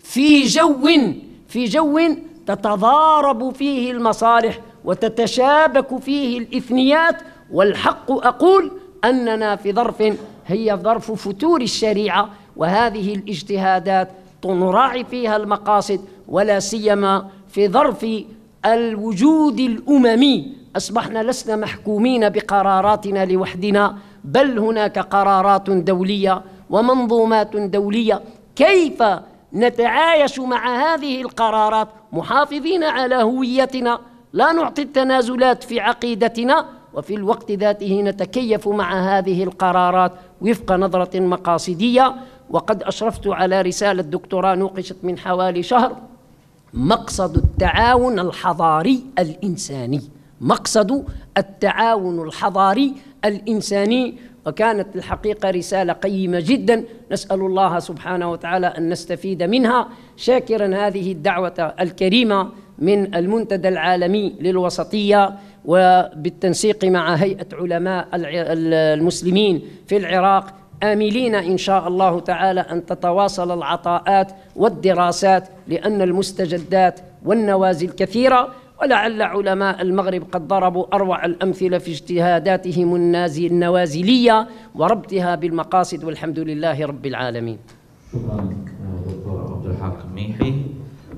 في جو تتضارب فيه المصالح وتتشابك فيه الإثنيات. والحق أقول أننا في ظرف هي ظرف فتور الشريعة، وهذه الاجتهادات نراعي فيها المقاصد، ولا سيما في ظرف الوجود الأممي. أصبحنا لسنا محكومين بقراراتنا لوحدنا، بل هناك قرارات دولية ومنظومات دولية. كيف نتعايش مع هذه القرارات محافظين على هويتنا، لا نعطي التنازلات في عقيدتنا، وفي الوقت ذاته نتكيف مع هذه القرارات وفق نظرة مقاصدية. وقد أشرفت على رسالة دكتوراه نوقشت من حوالي شهر، مقصد التعاون الحضاري الإنساني، مقصد التعاون الحضاري الإنساني. وكانت الحقيقة رسالة قيمة جدا، نسأل الله سبحانه وتعالى أن نستفيد منها، شاكرا هذه الدعوة الكريمة من المنتدى العالمي للوسطية وبالتنسيق مع هيئة علماء المسلمين في العراق، آملين إن شاء الله تعالى أن تتواصل العطاءات والدراسات، لأن المستجدات والنوازل كثيرة، ولعل علماء المغرب قد ضربوا أروع الأمثلة في اجتهاداتهم النوازلية وربطها بالمقاصد، والحمد لله رب العالمين. شكرا دكتور عبد الحق ميحي.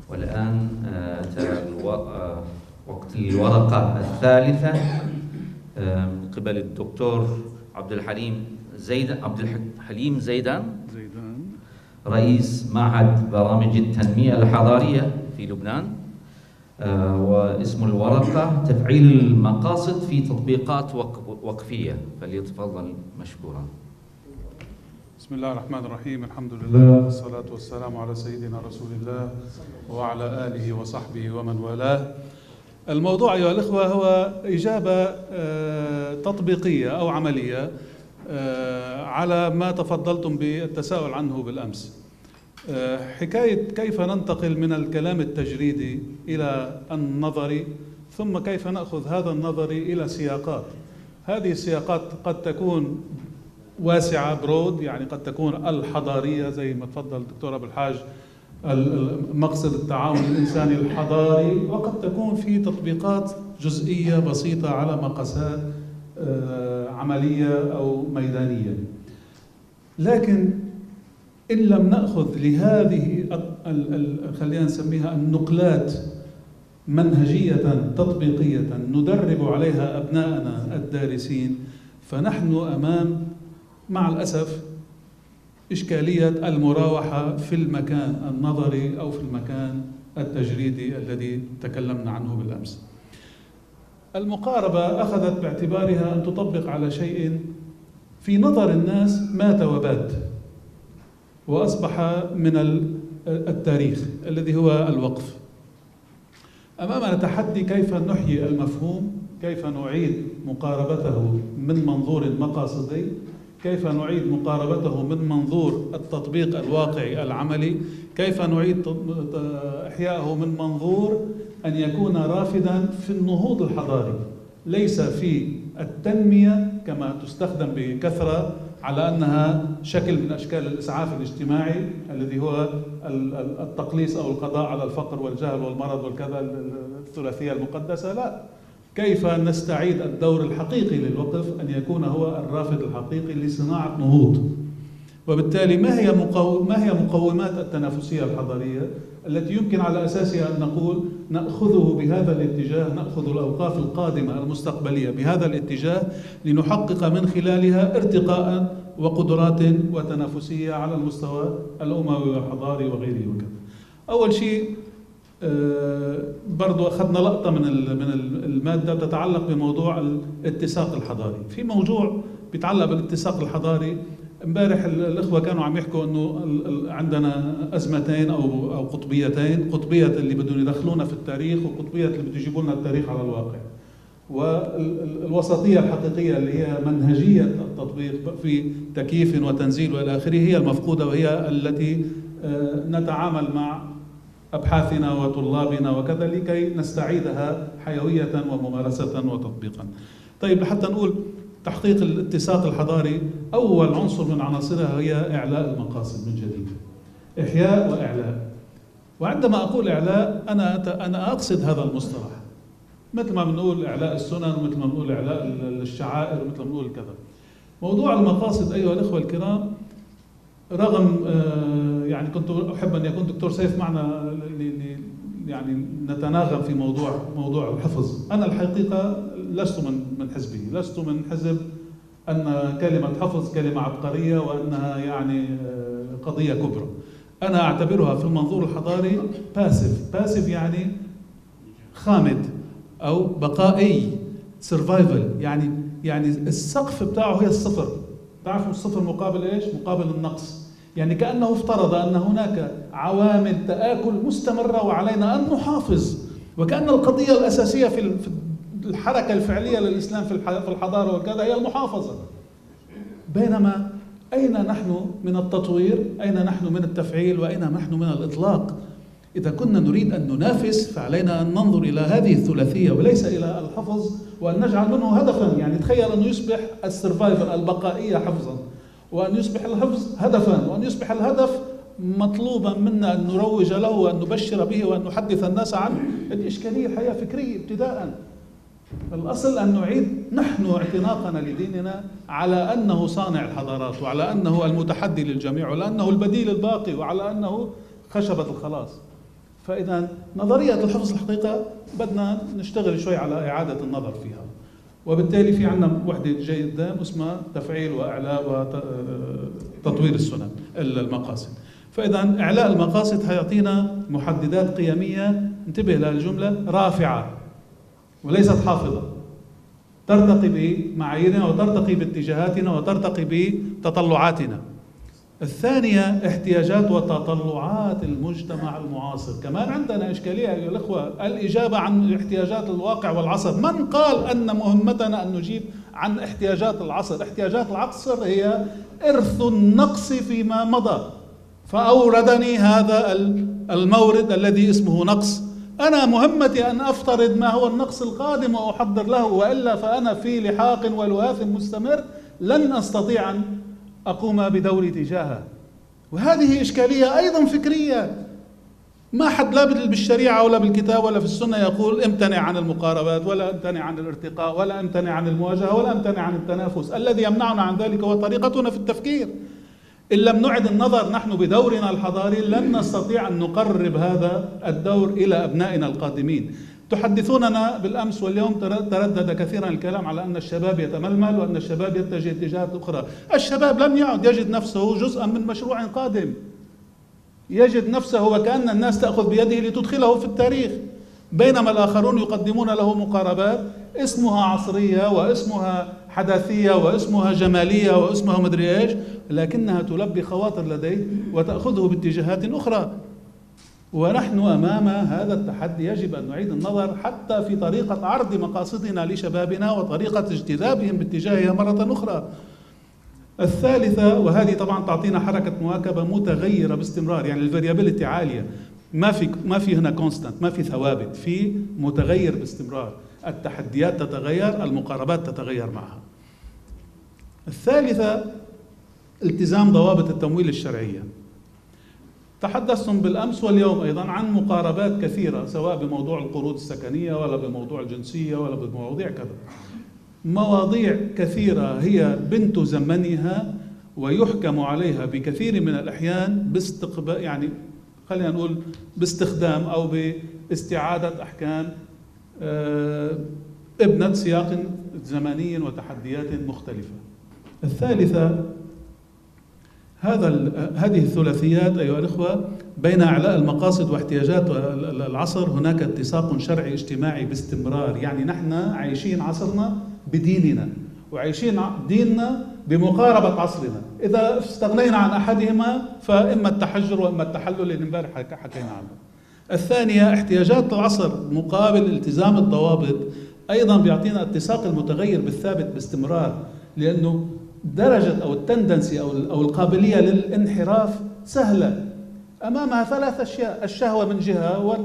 والآن وقت الورقة الثالثة من قبل الدكتور عبد الحليم زيدان رئيس معهد برامج التنمية الحضارية في لبنان، واسم الورقة تفعيل المقاصد في تطبيقات وقفية، فليتفضل مشكورا. بسم الله الرحمن الرحيم، الحمد لله والصلاة والسلام على سيدنا رسول الله وعلى آله وصحبه ومن والاه. الموضوع أيها الإخوة هو إجابة تطبيقية أو عملية على ما تفضلتم بالتساؤل عنه بالأمس. حكاية كيف ننتقل من الكلام التجريدي إلى النظري، ثم كيف نأخذ هذا النظري إلى سياقات. هذه السياقات قد تكون واسعة برود، يعني قد تكون الحضارية زي ما تفضل الدكتور أبو الحاج، مقصد التعاون الإنساني الحضاري، وقد تكون في تطبيقات جزئية بسيطة على مقاسات عملية أو ميدانية. لكن إن لم نأخذ لهذه خلينا نسميها النقلات منهجية تطبيقية ندرب عليها أبناءنا الدارسين، فنحن أمام مع الأسف إشكالية المراوحة في المكان النظري أو في المكان التجريدي الذي تكلمنا عنه بالأمس. المقاربة أخذت باعتبارها أن تطبق على شيء في نظر الناس مات وبات وأصبح من التاريخ الذي هو الوقف. أمامنا تحدي كيف نحيي المفهوم، كيف نعيد مقاربته من منظور مقاصدي، كيف نعيد مقاربته من منظور التطبيق الواقعي العملي، كيف نعيد إحياءه من منظور أن يكون رافدا في النهوض الحضاري، ليس في التنمية كما تستخدم بكثرة على أنها شكل من أشكال الإسعاف الاجتماعي الذي هو التقليص أو القضاء على الفقر والجهل والمرض والكذا، الثلاثية المقدسة. لا، كيف نستعيد الدور الحقيقي للوقف أن يكون هو الرافد الحقيقي لصناعة نهوض. وبالتالي ما هي مقومات التنافسية الحضارية التي يمكن على أساسها أن نقول نأخذه بهذا الاتجاه، نأخذ الأوقاف القادمة المستقبلية بهذا الاتجاه لنحقق من خلالها ارتقاء وقدرات وتنافسية على المستوى الأموي والحضاري وغيره وكذا. أول شيء برضو أخذنا لقطة من المادة تتعلق بموضوع الاتساق الحضاري. في موضوع بيتعلق بالاتساق الحضاري، امبارح الإخوة كانوا عم يحكوا إنه عندنا أزمتين أو قطبيتين، قطبية اللي بدهم يدخلونا في التاريخ وقطبية اللي بده يجيبوا لنا التاريخ على الواقع. والوسطية الحقيقية اللي هي منهجية التطبيق في تكييف وتنزيل وإلى آخره هي المفقودة، وهي التي نتعامل مع أبحاثنا وطلابنا وكذا لكي نستعيدها حيوية وممارسة وتطبيقا. طيب، لحتى نقول تحقيق الاتساق الحضاري، أول عنصر من عناصرها هي إعلاء المقاصد من جديد، إحياء وإعلاء. وعندما أقول إعلاء أنا أقصد هذا المصطلح، مثل ما بنقول إعلاء السنن ومثل ما بنقول إعلاء الشعائر ومثل ما بنقول كذا. موضوع المقاصد أيها الإخوة الكرام، رغم يعني كنت أحب أن يكون دكتور سيف معنا يعني نتناغم في موضوع الحفظ. أنا الحقيقة لست من حزبه، لست من حزب أن كلمة حفظ كلمة عبقرية وأنها يعني قضية كبرى. أنا أعتبرها في المنظور الحضاري باسيف يعني خامد أو بقائي، سرفايفل، يعني السقف بتاعه هي الصفر. تعرفوا الصفر مقابل إيش؟ مقابل النقص. يعني كأنه افترض أن هناك عوامل تآكل مستمرة وعلينا أن نحافظ، وكأن القضية الأساسية في الحركة الفعلية للإسلام في الحضارة وكذا هي المحافظة. بينما أين نحن من التطوير؟ أين نحن من التفعيل؟ وأين نحن من الإطلاق؟ إذا كنا نريد أن ننافس فعلينا أن ننظر إلى هذه الثلاثية وليس إلى الحفظ، وأن نجعل منه هدفا. يعني تخيل أنه يصبح السرفايفل البقائية حفظا، وأن يصبح الحفظ هدفا، وأن يصبح الهدف مطلوبا منا أن نروج له وأن نبشر به وأن نحدث الناس عنه. هذه إشكالية الحياة فكرية ابتداء. الأصل أن نعيد نحن اعتناقنا لديننا على أنه صانع الحضارات، وعلى أنه المتحدي للجميع، وعلى أنه البديل الباقي، وعلى أنه خشبة الخلاص. فإذا نظرية الحفظ الحقيقة بدنا نشتغل شوي على إعادة النظر فيها. وبالتالي في عندنا وحدة جدا اسمها تفعيل وإعلاء وتطوير السنن المقاصد. فإذا إعلاء المقاصد هيعطينا محددات قيمية، انتبه للجملة، رافعة وليست حافظة، ترتقي بمعاييرنا وترتقي باتجاهاتنا وترتقي بتطلعاتنا. الثانية احتياجات وتطلعات المجتمع المعاصر. كمان عندنا إشكالية أيها الأخوة، الإجابة عن احتياجات الواقع والعصر. من قال أن مهمتنا أن نجيب عن احتياجات العصر؟ احتياجات العصر هي إرث النقص فيما مضى، فأوردني هذا المورد الذي اسمه نقص. أنا مهمتي أن أفترض ما هو النقص القادم وأحضر له، وإلا فأنا في لحاق ولواث مستمر لن أستطيع أن أقوم بدوري تجاهها. وهذه إشكالية أيضا فكرية. ما حد لا بالشريعة ولا بالكتاب ولا في السنة يقول امتنع عن المقاربات، ولا امتنع عن الارتقاء، ولا امتنع عن المواجهة، ولا امتنع عن التنافس. الذي يمنعنا عن ذلك هو طريقتنا في التفكير. إن لم نعد النظر نحن بدورنا الحضاري لن نستطيع أن نقرب هذا الدور إلى أبنائنا القادمين. تحدثوننا بالأمس واليوم تردد كثيرا الكلام على أن الشباب يتململ وأن الشباب يتجه اتجاهات أخرى. الشباب لم يعد يجد نفسه جزءا من مشروع قادم، يجد نفسه وكأن الناس تأخذ بيده لتدخله في التاريخ، بينما الآخرون يقدمون له مقاربات اسمها عصرية واسمها حداثية واسمها جمالية واسمها مدري ايش، لكنها تلبي خواطر لديه وتأخذه باتجاهات أخرى. ونحن أمام هذا التحدي يجب أن نعيد النظر حتى في طريقة عرض مقاصدنا لشبابنا وطريقة اجتذابهم باتجاهها مرة أخرى. الثالثة، وهذه طبعا تعطينا حركة مواكبة متغيرة باستمرار، يعني الفاريابيليتي عالية، ما في هنا كونستانت، ما في ثوابت، في متغير باستمرار. التحديات تتغير، المقاربات تتغير معها. الثالثة التزام ضوابط التمويل الشرعية. تحدثتم بالأمس واليوم أيضا عن مقاربات كثيرة، سواء بموضوع القروض السكنية ولا بموضوع الجنسية ولا بمواضيع كذا. مواضيع كثيرة هي بنت زمنها ويحكم عليها بكثير من الأحيان يعني خلينا نقول باستخدام أو باستعادة أحكام ابنة سياق زمني وتحديات مختلفة. الثالثة هذه الثلاثيات أيها الأخوة، بين إعلاء المقاصد واحتياجات العصر هناك اتساق شرعي اجتماعي باستمرار. يعني نحن عايشين عصرنا بديننا وعايشين ديننا بمقاربة عصرنا. إذا استغنينا عن أحدهما فإما التحجر وإما التحلل اللي امبارح حكينا عنه. الثانية احتياجات العصر مقابل التزام الضوابط، أيضا بيعطينا اتساق المتغير بالثابت باستمرار، لأنه درجة أو التندنسي أو القابلية للانحراف سهلة. أمامها ثلاث أشياء: الشهوة من جهة،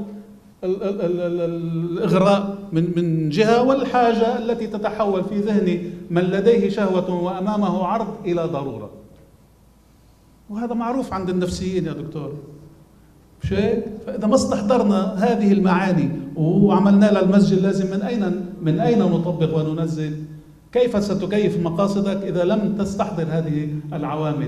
والإغراء من جهة، والحاجة التي تتحول في ذهن من لديه شهوة وأمامه عرض إلى ضرورة. وهذا معروف عند النفسيين يا دكتور، مش هيك؟ فإذا ما استحضرنا هذه المعاني وعملنا لها المسجد لازم من أين نطبق وننزل؟ كيف ستكيف مقاصدك إذا لم تستحضر هذه العوامل؟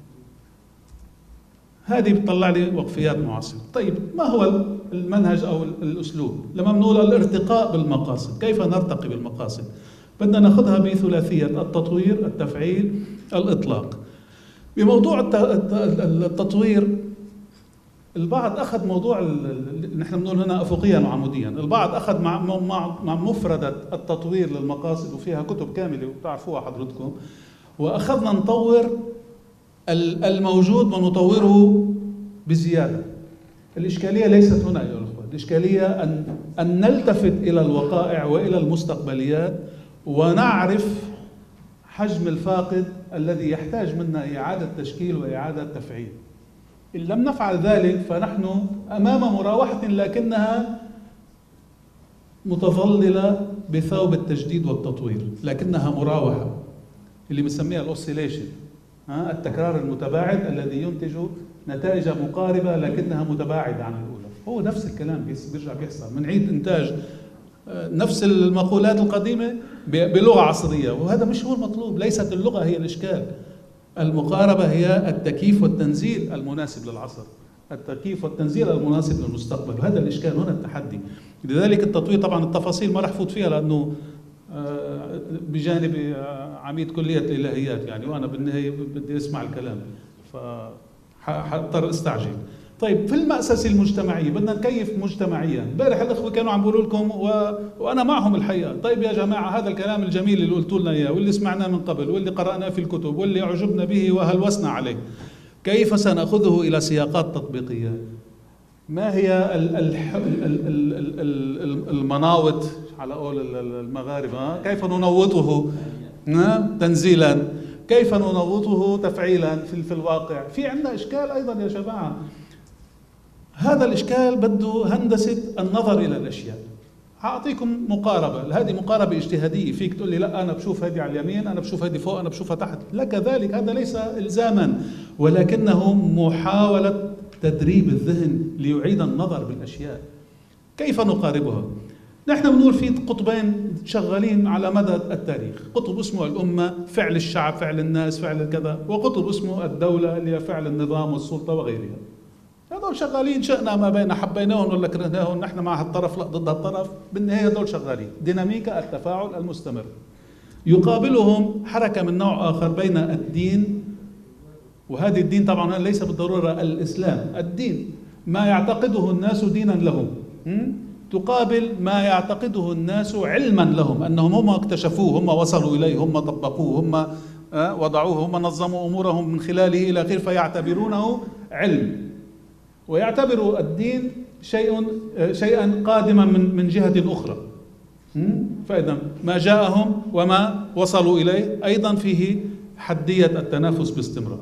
هذه بتطلع لي وقفيات معاصرة. طيب ما هو المنهج أو الأسلوب لما بنقول الارتقاء بالمقاصد؟ كيف نرتقي بالمقاصد؟ بدنا ناخذها بثلاثية: التطوير، التفعيل، الإطلاق. بموضوع التطوير البعض أخذ موضوع نحن بنقول هنا أفقيا وعموديا، البعض أخذ مع مفردة التطوير للمقاصد، وفيها كتب كاملة وبتعرفوها حضرتكم، وأخذنا نطور الموجود ونطوره بزيادة. الإشكالية ليست هنا أيها الأخوة، الإشكالية أن نلتفت إلى الوقائع وإلى المستقبليات ونعرف حجم الفاقد الذي يحتاج منا إعادة تشكيل وإعادة تفعيل. إن لم نفعل ذلك فنحن أمام مراوحة لكنها متظللة بثوب التجديد والتطوير، لكنها مراوحة اللي بنسميها الأوسيليشن، التكرار المتباعد الذي ينتج نتائج مقاربة لكنها متباعدة عن الأولى. هو نفس الكلام بيرجع بيحصل، بنعيد إنتاج نفس المقولات القديمة بلغة عصرية، وهذا مش هو المطلوب. ليست اللغة هي الإشكال، المقاربة هي التكييف والتنزيل المناسب للعصر، التكييف والتنزيل المناسب للمستقبل، وهذا الإشكال، هنا التحدي. لذلك التطوير طبعا التفاصيل ما رح فوت فيها لأنه بجانب عميد كلية الإلهيات يعني، وأنا بالنهاية بدي أسمع الكلام فحضطر استعجل. طيب في المأسسة المجتمعية بدنا نكيف مجتمعيا. امبارح الأخوة كانوا عم بيقولوا لكم وأنا معهم الحقيقة، طيب يا جماعة هذا الكلام الجميل اللي قلتوا لنا إياه واللي سمعناه من قبل واللي قرأناه في الكتب واللي أعجبنا به وهلوسنا عليه، كيف سنأخذه إلى سياقات تطبيقية؟ ما هي المناوط على قول المغاربة؟ كيف ننوطه تنزيلا؟ كيف ننوطه تفعيلا في الواقع؟ في عندنا إشكال أيضا يا جماعة، هذا الإشكال بده هندسة النظر إلى الأشياء. هأعطيكم مقاربة، هذه مقاربة اجتهادية، فيك تقول لي لا أنا بشوف هذه على اليمين، أنا بشوف هذه فوق، أنا بشوفها تحت، لك ذلك، هذا ليس إلزاما، ولكنه محاولة تدريب الذهن ليعيد النظر بالأشياء. كيف نقاربها؟ نحن بنقول في قطبين شغالين على مدى التاريخ، قطب اسمه الأمة، فعل الشعب، فعل الناس، فعل كذا، وقطب اسمه الدولة اللي هي فعل النظام والسلطة وغيرها. هذول شغالين، شئنا ما بين حبيناهم ولا كرهناهم، نحن مع هالطرف لا ضد هالطرف، بالنهاية هذول شغالين، ديناميكا التفاعل المستمر. يقابلهم حركة من نوع آخر بين الدين، وهذه الدين طبعا ليس بالضرورة الإسلام، الدين ما يعتقده الناس دينا لهم، تقابل ما يعتقده الناس علما لهم، أنهم هم اكتشفوه، هم وصلوا إليه، هم طبقوه، هم وضعوه، هم نظموا أمورهم من خلاله إلى آخره، فيعتبرونه علم، ويعتبر الدين شيئا قادما من جهة أخرى. فإذا ما جاءهم وما وصلوا إليه أيضا فيه حدية التنافس باستمرار.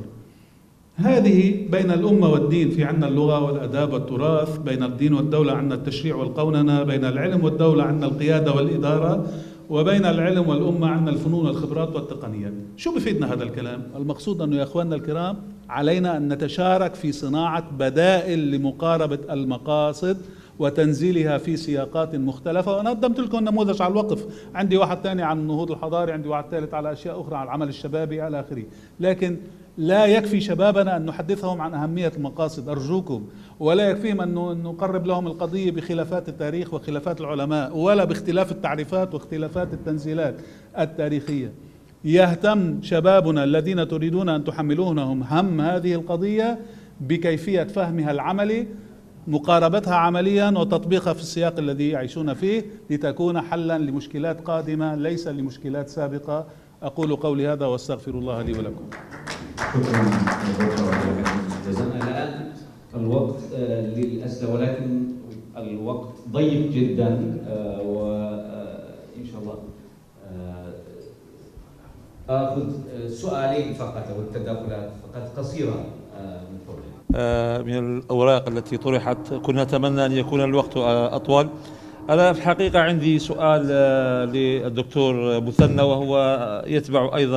هذه بين الأمة والدين، في عنا اللغة والأداب والتراث، بين الدين والدولة عنا التشريع والقوننة، بين العلم والدولة عنا القيادة والإدارة، وبين العلم والأمة عنا الفنون والخبرات والتقنيات. شو بفيدنا هذا الكلام؟ المقصود أنه يا أخواننا الكرام علينا أن نتشارك في صناعة بدائل لمقاربة المقاصد وتنزيلها في سياقات مختلفة. وأنا قدمت لكم نموذج على الوقف، عندي واحد ثاني عن النهوض الحضاري، عندي واحد ثالث على أشياء أخرى، على العمل الشبابي على آخره، لكن لا يكفي شبابنا أن نحدثهم عن أهمية المقاصد أرجوكم، ولا يكفيهم أن نقرب لهم القضية بخلافات التاريخ وخلافات العلماء، ولا باختلاف التعريفات واختلافات التنزيلات التاريخية. يهتم شبابنا الذين تريدون أن تحملونهم هم هذه القضية بكيفية فهمها العملي، مقاربتها عمليا وتطبيقها في السياق الذي يعيشون فيه، لتكون حلا لمشكلات قادمة ليس لمشكلات سابقة. أقول قولي هذا واستغفر الله لي ولكم. شكرا جزانا. الآن الوقت للأسئلة، ولكن الوقت ضيق جدا، وإن شاء الله آخذ سؤالين فقط والتداخلات فقط قصيرة من فضلك. من الأوراق التي طرحت كنا نتمنى أن يكون الوقت أطول. أنا في الحقيقة عندي سؤال للدكتور مثنى، وهو يتبع أيضا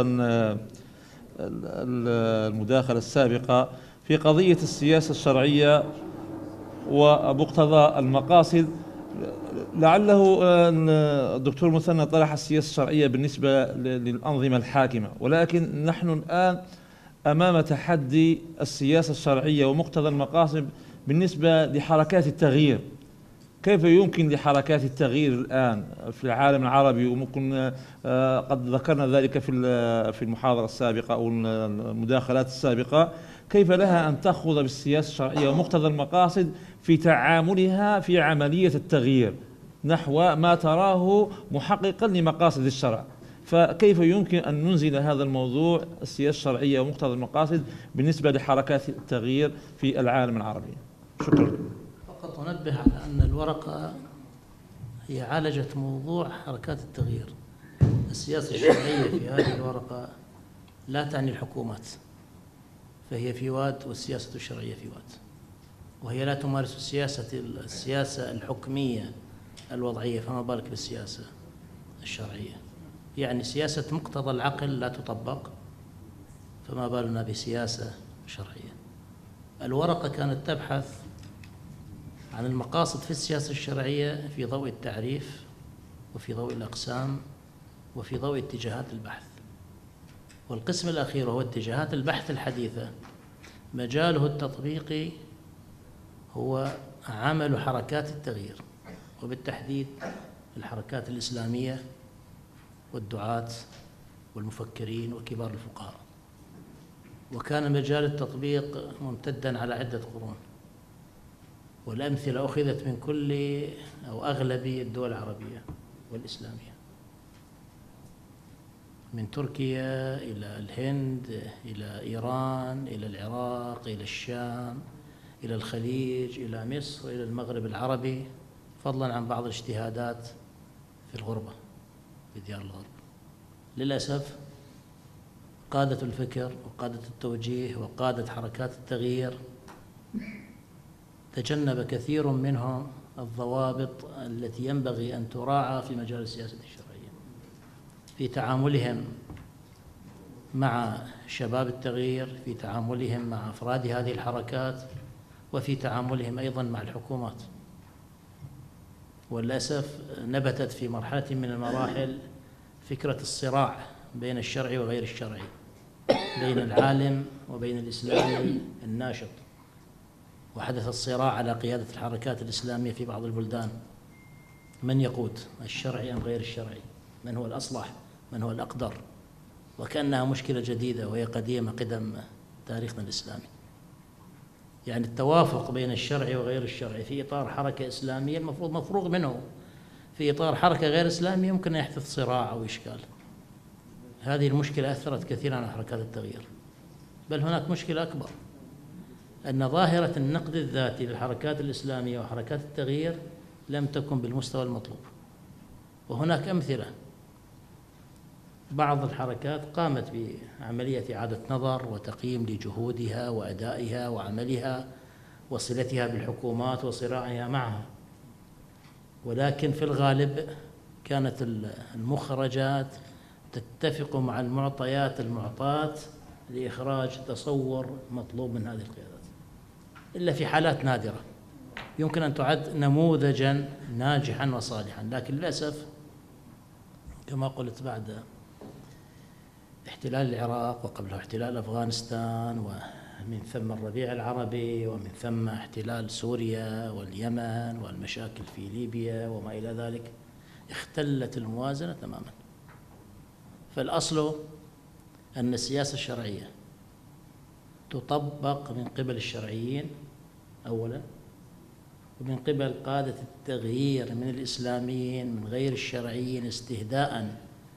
المداخلة السابقة في قضية السياسة الشرعية ومقتضى المقاصد. لعله الدكتور مثنى طرح السياسة الشرعية بالنسبة للأنظمة الحاكمة، ولكن نحن الآن أمام تحدي السياسة الشرعية ومقتضى المقاصد بالنسبة لحركات التغيير. كيف يمكن لحركات التغيير الآن في العالم العربي، وممكن قد ذكرنا ذلك في المحاضرة السابقة أو المداخلات السابقة، كيف لها أن تأخذ بالسياسة الشرعية ومقتضى المقاصد في تعاملها في عملية التغيير نحو ما تراه محققا لمقاصد الشرع؟ فكيف يمكن أن ننزل هذا الموضوع السياسة الشرعية ومقتضى المقاصد بالنسبة لحركات التغيير في العالم العربي؟ شكرا. فقط أنبه على أن الورقة هي عالجت موضوع حركات التغيير. السياسة الشرعية في هذه الورقة لا تعني الحكومات، فهي في واد، والسياسة الشرعية في واد، وهي لا تمارس السياسة الحكمية الوضعية، فما بالك بالسياسة الشرعية. يعني سياسة مقتضى العقل لا تطبق، فما بالنا بسياسة شرعية. الورقة كانت تبحث عن المقاصد في السياسة الشرعية في ضوء التعريف، وفي ضوء الأقسام، وفي ضوء اتجاهات البحث. والقسم الأخير وهو اتجاهات البحث الحديثة، مجاله التطبيقي هو عمل حركات التغيير، وبالتحديد الحركات الإسلامية والدعاة والمفكرين وكبار الفقهاء، وكان مجال التطبيق ممتدا على عدة قرون، والأمثلة أخذت من كل أو أغلب الدول العربية والإسلامية، من تركيا إلى الهند إلى إيران إلى العراق إلى الشام إلى الخليج إلى مصر إلى المغرب العربي، فضلا عن بعض الاجتهادات في الغربة في ديار الغرب. للأسف قادة الفكر وقادة التوجيه وقادة حركات التغيير تجنب كثير منهم الضوابط التي ينبغي أن تراعى في مجال السياسة الشرعية في تعاملهم مع شباب التغيير، في تعاملهم مع أفراد هذه الحركات، وفي تعاملهم أيضا مع الحكومات. وللأسف نبتت في مرحلة من المراحل فكرة الصراع بين الشرعي وغير الشرعي، بين العالم وبين الإسلامي الناشط، وحدث الصراع على قيادة الحركات الإسلامية في بعض البلدان، من يقود الشرعي أم غير الشرعي، من هو الأصلح، من هو الأقدر، وكأنها مشكلة جديدة وهي قديمة قدم تاريخنا الإسلامي. يعني التوافق بين الشرعي وغير الشرعي في إطار حركة إسلامية المفروض مفروغ منه، في إطار حركة غير إسلامية يمكن أن يحدث صراع أو إشكال. هذه المشكلة أثرت كثيرا على حركات التغيير، بل هناك مشكلة أكبر، أن ظاهرة النقد الذاتي للحركات الإسلامية وحركات التغيير لم تكن بالمستوى المطلوب. وهناك أمثلة، بعض الحركات قامت بعملية إعادة نظر وتقييم لجهودها وأدائها وعملها وصلتها بالحكومات وصراعها معها، ولكن في الغالب كانت المخرجات تتفق مع المعطيات المعطاة لإخراج تصور مطلوب من هذه القيادات، إلا في حالات نادرة يمكن أن تعد نموذجا ناجحا وصالحا. لكن للأسف كما قلت، بعد احتلال العراق وقبله احتلال أفغانستان ومن ثم الربيع العربي ومن ثم احتلال سوريا واليمن والمشاكل في ليبيا وما إلى ذلك، اختلت الموازنة تماما. فالأصل أن السياسة الشرعية تطبق من قبل الشرعيين أولا، ومن قبل قادة التغيير من الإسلاميين من غير الشرعيين استهداء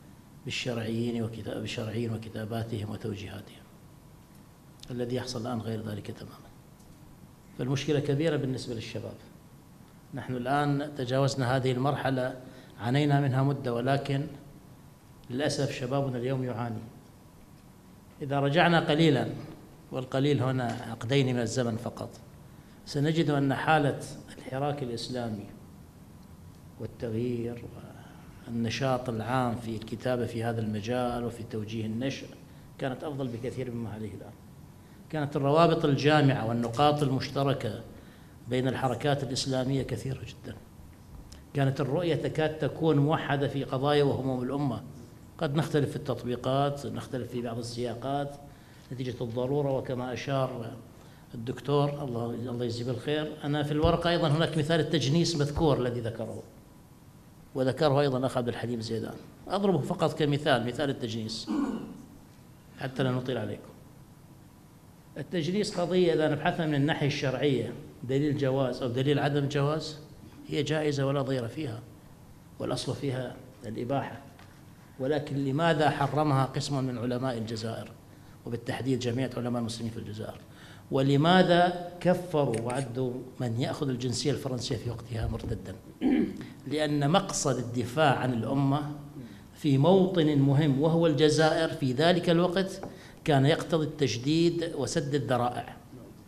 بالشرعيين وكتاباتهم وتوجيهاتهم. الذي يحصل الآن غير ذلك تماما. فالمشكلة كبيرة بالنسبة للشباب. نحن الآن تجاوزنا هذه المرحلة، عانينا منها مدة، ولكن للأسف شبابنا اليوم يعاني. إذا رجعنا قليلا، والقليل هنا عقدين من الزمن فقط، سنجد أن حالة الحراك الإسلامي والتغيير والنشاط العام في الكتابة في هذا المجال وفي توجيه النشر كانت أفضل بكثير مما عليه الآن. كانت الروابط الجامعة والنقاط المشتركة بين الحركات الإسلامية كثيرة جدا. كانت الرؤية تكاد تكون موحدة في قضايا وهموم الأمة. قد نختلف في التطبيقات، نختلف في بعض السياقات نتيجة الضرورة، وكما أشار الدكتور الله يجزيه بالخير، أنا في الورقة أيضا هناك مثال التجنيس مذكور الذي ذكره، وذكره أيضا أخ عبد الحليم زيدان. أضربه فقط كمثال، مثال التجنيس حتى لا نطيل عليكم. التجنيس قضية إذا نبحثها من الناحية الشرعية دليل جواز أو دليل عدم جواز، هي جائزة ولا ضير فيها، والأصل فيها الإباحة. ولكن لماذا حرمها قسم من علماء الجزائر، وبالتحديد جميع علماء المسلمين في الجزائر؟ ولماذا كفروا وعدوا من يأخذ الجنسية الفرنسية في وقتها مرتدا؟ لأن مقصد الدفاع عن الأمة في موطن مهم وهو الجزائر في ذلك الوقت كان يقتضي التجديد وسد الذرائع.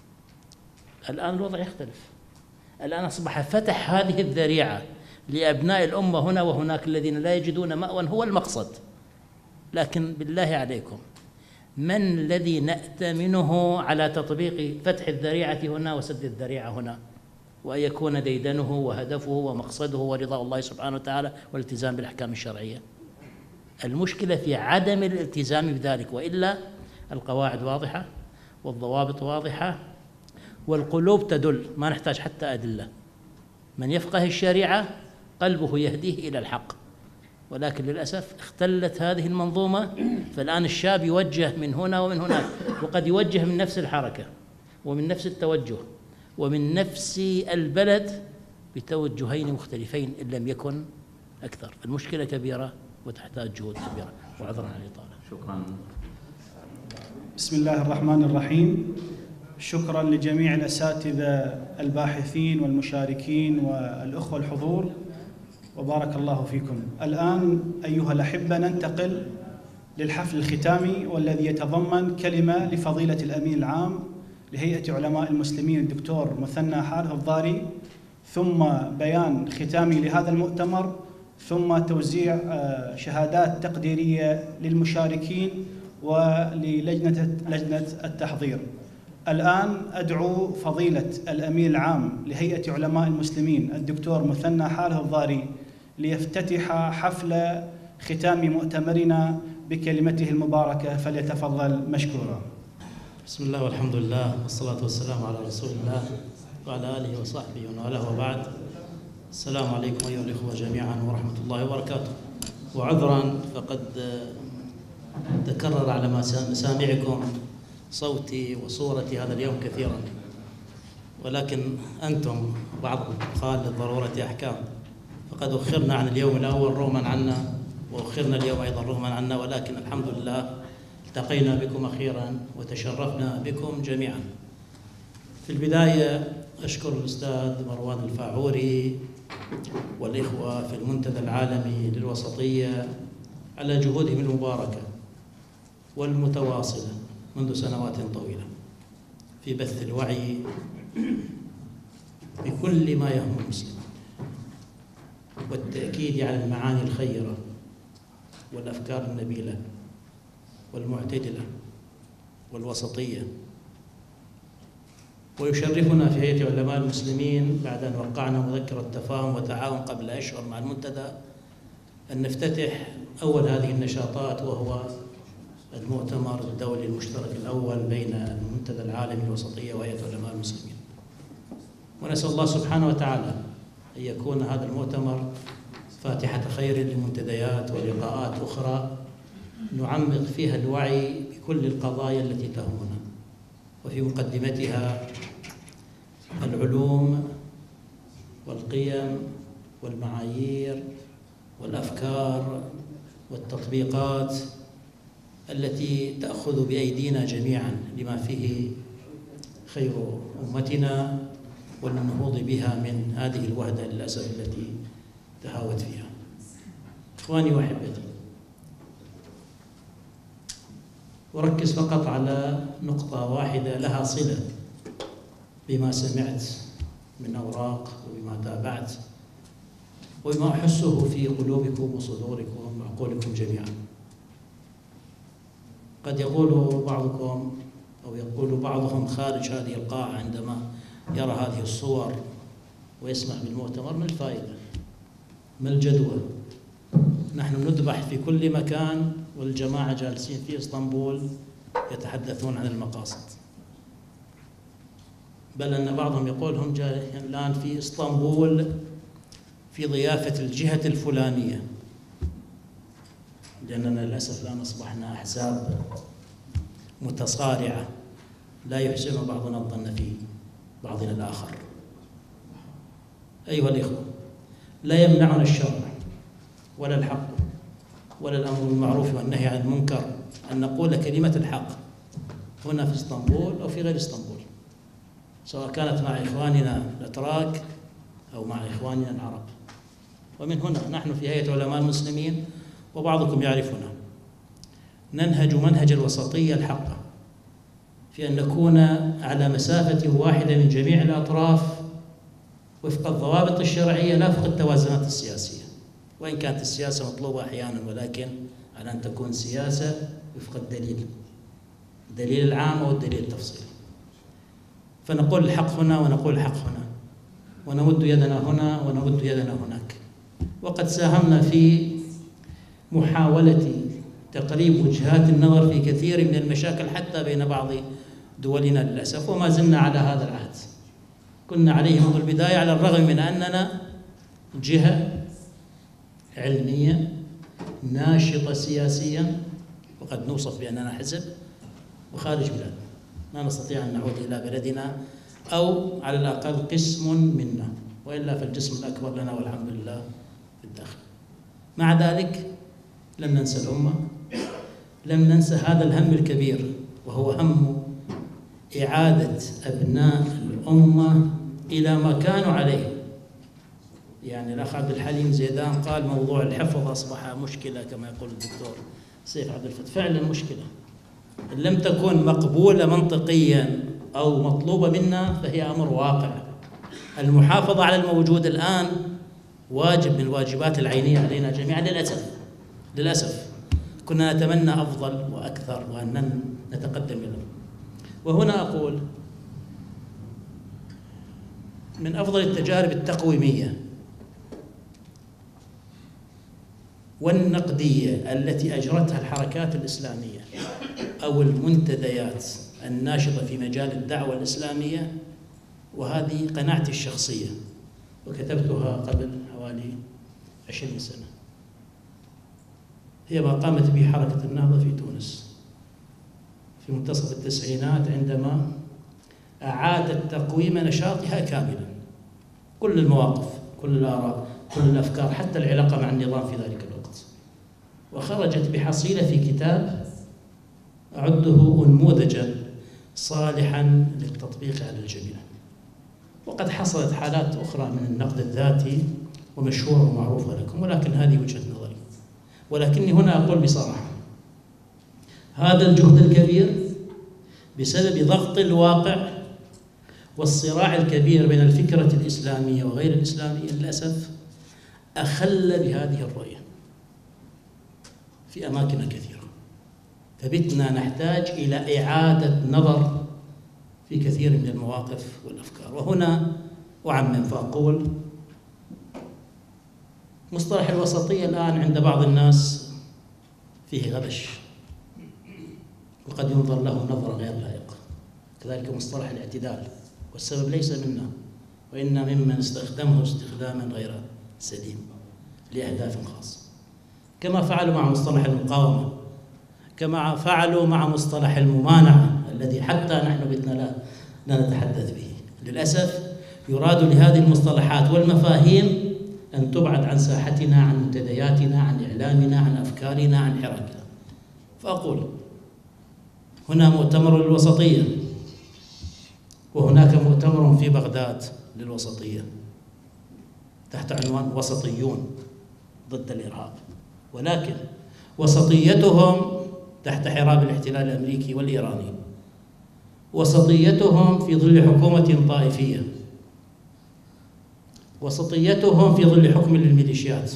الآن الوضع يختلف. الآن أصبح فتح هذه الذريعة لأبناء الأمة هنا وهناك الذين لا يجدون مأوى هو المقصد. لكن بالله عليكم، من الذي نأتمنه على تطبيق فتح الذريعة هنا وسد الذريعة هنا، وأن يكون ديدنه وهدفه ومقصده ورضاء الله سبحانه وتعالى والالتزام بالأحكام الشرعية؟ المشكلة في عدم الالتزام بذلك، وإلا القواعد واضحة والضوابط واضحة والقلوب تدل، ما نحتاج حتى أدلة. من يفقه الشريعة قلبه يهديه إلى الحق، ولكن للأسف اختلت هذه المنظومة، فالآن الشاب يوجه من هنا ومن هناك، وقد يوجه من نفس الحركة ومن نفس التوجه ومن نفس البلد بتوجهين مختلفين إن لم يكن أكثر. المشكلة كبيرة وتحتاج جهود كبيرة، وعذرا عن الإطالة. شكرا. بسم الله الرحمن الرحيم. شكرا لجميع الأساتذة الباحثين والمشاركين والأخوة الحضور، وبارك الله فيكم. الآن أيها الأحبة ننتقل للحفل الختامي، والذي يتضمن كلمة لفضيلة الأمين العام لهيئة علماء المسلمين الدكتور مثنى حارث الضاري، ثم بيان ختامي لهذا المؤتمر، ثم توزيع شهادات تقديرية للمشاركين ولجنة التحضير. الآن أدعو فضيلة الأمين العام لهيئة علماء المسلمين الدكتور مثنى حارث الضاري ليفتتح حفل ختام مؤتمرنا بكلمته المباركة، فليتفضل مشكورا. بسم الله والحمد لله والصلاة والسلام على رسول الله وعلى آله وصحبه ومن والاه، وبعد. السلام عليكم أيها الإخوة جميعا ورحمة الله وبركاته. وعذرا فقد تكرر على مسامعكم صوتي وصورتي هذا اليوم كثيرا، ولكن أنتم بعضكم قال للضرورة أحكام، فقد أخرنا عن اليوم الأول رغما عنا، وأخرنا اليوم أيضا رغما عنا، ولكن الحمد لله التقينا بكم أخيرا وتشرفنا بكم جميعا. في البداية أشكر الأستاذ مروان الفاعوري والإخوة في المنتدى العالمي للوسطية على جهودهم المباركة والمتواصلة منذ سنوات طويلة في بث الوعي بكل ما يهم المسلمين، والتأكيد على المعاني الخيرة والأفكار النبيلة والمعتدلة والوسطية. ويشرفنا في هيئة علماء المسلمين بعد أن وقعنا مذكرة تفاهم وتعاون قبل أشهر مع المنتدى أن نفتتح أول هذه النشاطات، وهو المؤتمر الدولي المشترك الأول بين المنتدى العالمي للوسطية وهيئة علماء المسلمين. ونسأل الله سبحانه وتعالى أن يكون هذا المؤتمر فاتحة خير لمنتديات ولقاءات أخرى نعمق فيها الوعي بكل القضايا التي تهمنا، وفي مقدمتها العلوم والقيم والمعايير والأفكار والتطبيقات التي تأخذ بأيدينا جميعا لما فيه خير أمتنا والنهوض بها من هذه الوهدة للأسف التي تهاوت فيها. إخواني وأحبتي، أركز فقط على نقطة واحدة لها صلة بما سمعت من أوراق وبما تابعت وبما أحسه في قلوبكم وصدوركم وعقولكم جميعا. قد يقول بعضكم أو يقول بعضهم خارج هذه القاعة عندما يرى هذه الصور ويسمع بالمؤتمر: ما الفائدة؟ ما الجدوى؟ نحن نذبح في كل مكان والجماعة جالسين في اسطنبول يتحدثون عن المقاصد، بل أن بعضهم يقول هم الآن في اسطنبول في ضيافة الجهة الفلانية، لأننا للأسف الآن أصبحنا أحزاب متصارعة لا يحسن بعضنا الظن في بعضنا الآخر. أيها الإخوة، لا يمنعنا الشرع ولا الحق ولا الأمر بالمعروف والنهي عن المنكر أن نقول كلمة الحق هنا في اسطنبول أو في غير اسطنبول، سواء كانت مع إخواننا الأتراك أو مع إخواننا العرب. ومن هنا نحن في هيئة علماء المسلمين، وبعضكم يعرفنا، ننهج منهج الوسطية الحقة في أن نكون على مسافة واحدة من جميع الأطراف وفق الضوابط الشرعية لا وفق التوازنات السياسية، وإن كانت السياسة مطلوبة أحيانا، ولكن على أن تكون سياسة وفق الدليل العام أو الدليل التفصيلي. فنقول الحق هنا ونقول الحق هنا، ونمد يدنا هنا ونمد يدنا هناك. وقد ساهمنا في محاولة تقريب وجهات النظر في كثير من المشاكل حتى بين بعض دولنا للأسف، وما زلنا على هذا العهد. كنا عليه منذ البداية على الرغم من أننا جهة علمية ناشطة سياسيا، وقد نوصف بأننا حزب، وخارج بلادنا. لا نستطيع أن نعود إلى بلدنا، أو على الأقل قسم منا، وإلا فالجسم الأكبر لنا والحمد لله في الداخل. مع ذلك لم ننسى الأمة، لم ننسى هذا الهم الكبير، وهو هم إعادة أبناء الأمة إلى ما كانوا عليه. يعني الأخ عبد الحليم زيدان قال موضوع الحفظ أصبح مشكلة كما يقول الدكتور سيف عبد الفتاح، فعلا مشكلة. إن لم تكن مقبولة منطقيا أو مطلوبة منا فهي أمر واقع. المحافظة على الموجود الآن واجب من الواجبات العينية علينا جميعا. للأسف كنا نتمنى أفضل وأكثر وأن نتقدم إليه. وهنا أقول من أفضل التجارب التقويمية والنقدية التي أجرتها الحركات الإسلامية أو المنتديات الناشطة في مجال الدعوة الإسلامية، وهذه قناعتي الشخصية وكتبتها قبل حوالي 20 سنة، هي ما قامت به حركة النهضة في تونس في منتصف التسعينات، عندما أعادت تقويم نشاطها كاملا، كل المواقف، كل الآراء، كل الأفكار، حتى العلاقة مع النظام في ذلك الوقت، وخرجت بحصيلة في كتاب أعده أنموذجا صالحا للتطبيق على الجميع. وقد حصلت حالات أخرى من النقد الذاتي ومشهورة ومعروفة لكم، ولكن هذه وجهة نظري. ولكني هنا أقول بصراحة هذا الجهد الكبير بسبب ضغط الواقع والصراع الكبير بين الفكرة الإسلامية وغير الإسلامية للأسف أخل بهذه الرؤية في أماكن كثيرة، فبتنا نحتاج إلى إعادة نظر في كثير من المواقف والأفكار. وهنا أعمم فأقول مصطلح الوسطية الآن عند بعض الناس فيه غبش، وقد ينظر له نظرة غير لائقة. كذلك مصطلح الاعتدال، والسبب ليس منا وإنما ممن استخدمه استخداما غير سليم لأهداف خاصة، كما فعلوا مع مصطلح المقاومة، كما فعلوا مع مصطلح الممانعة الذي حتى نحن بدنا لا نتحدث به. للأسف يراد لهذه المصطلحات والمفاهيم أن تبعد عن ساحتنا، عن منتدياتنا، عن إعلامنا، عن أفكارنا، عن حراكنا. فأقول هنا مؤتمر للوسطية، وهناك مؤتمر في بغداد للوسطية تحت عنوان وسطيون ضد الإرهاب، ولكن وسطيتهم تحت حراب الاحتلال الأمريكي والإيراني، وسطيتهم في ظل حكومة طائفية، وسطيتهم في ظل حكم للميليشيات،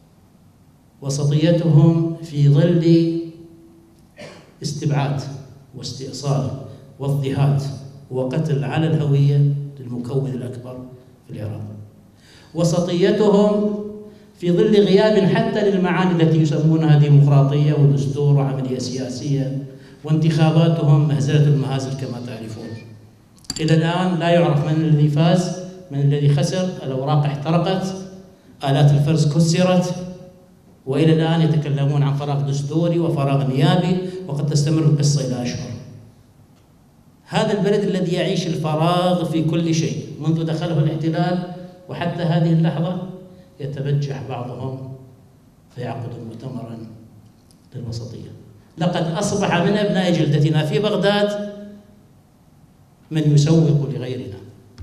وسطيتهم في ظل استبعاد واستئصال واضطهاد وقتل على الهوية للمكون الأكبر في العراق، وسطيتهم في ظل غياب حتى للمعاني التي يسمونها ديمقراطية ودستور وعملية سياسية، وانتخاباتهم مهزلة المهازل كما تعرفون. إلى الآن لا يعرف من الذي فاز من الذي خسر، الأوراق احترقت، آلات الفرز كسرت، وإلى الآن يتكلمون عن فراغ دستوري وفراغ نيابي، وقد تستمر القصة إلى أشهر. هذا البلد الذي يعيش الفراغ في كل شيء منذ دخله الاحتلال وحتى هذه اللحظة، يتبجح بعضهم فيعقد مؤتمرا للوسطية. لقد أصبح من أبناء جلدتنا في بغداد من يسوق لغيرنا،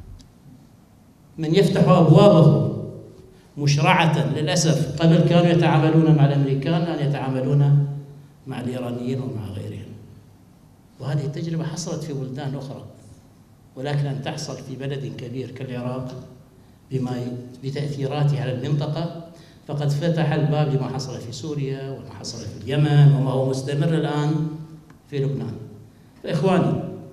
من يفتح أبوابه مشرعة. للأسف قبل كانوا يتعاملون مع الأمريكان، الآن يتعاملون مع الإيرانيين ومع غيرهم. وهذه التجربة حصلت في بلدان أخرى، ولكن أن تحصل في بلد كبير كالعراق بتأثيراته على المنطقة، فقد فتح الباب لما حصل في سوريا وما حصل في اليمن وما هو مستمر الآن في لبنان. فإخواني،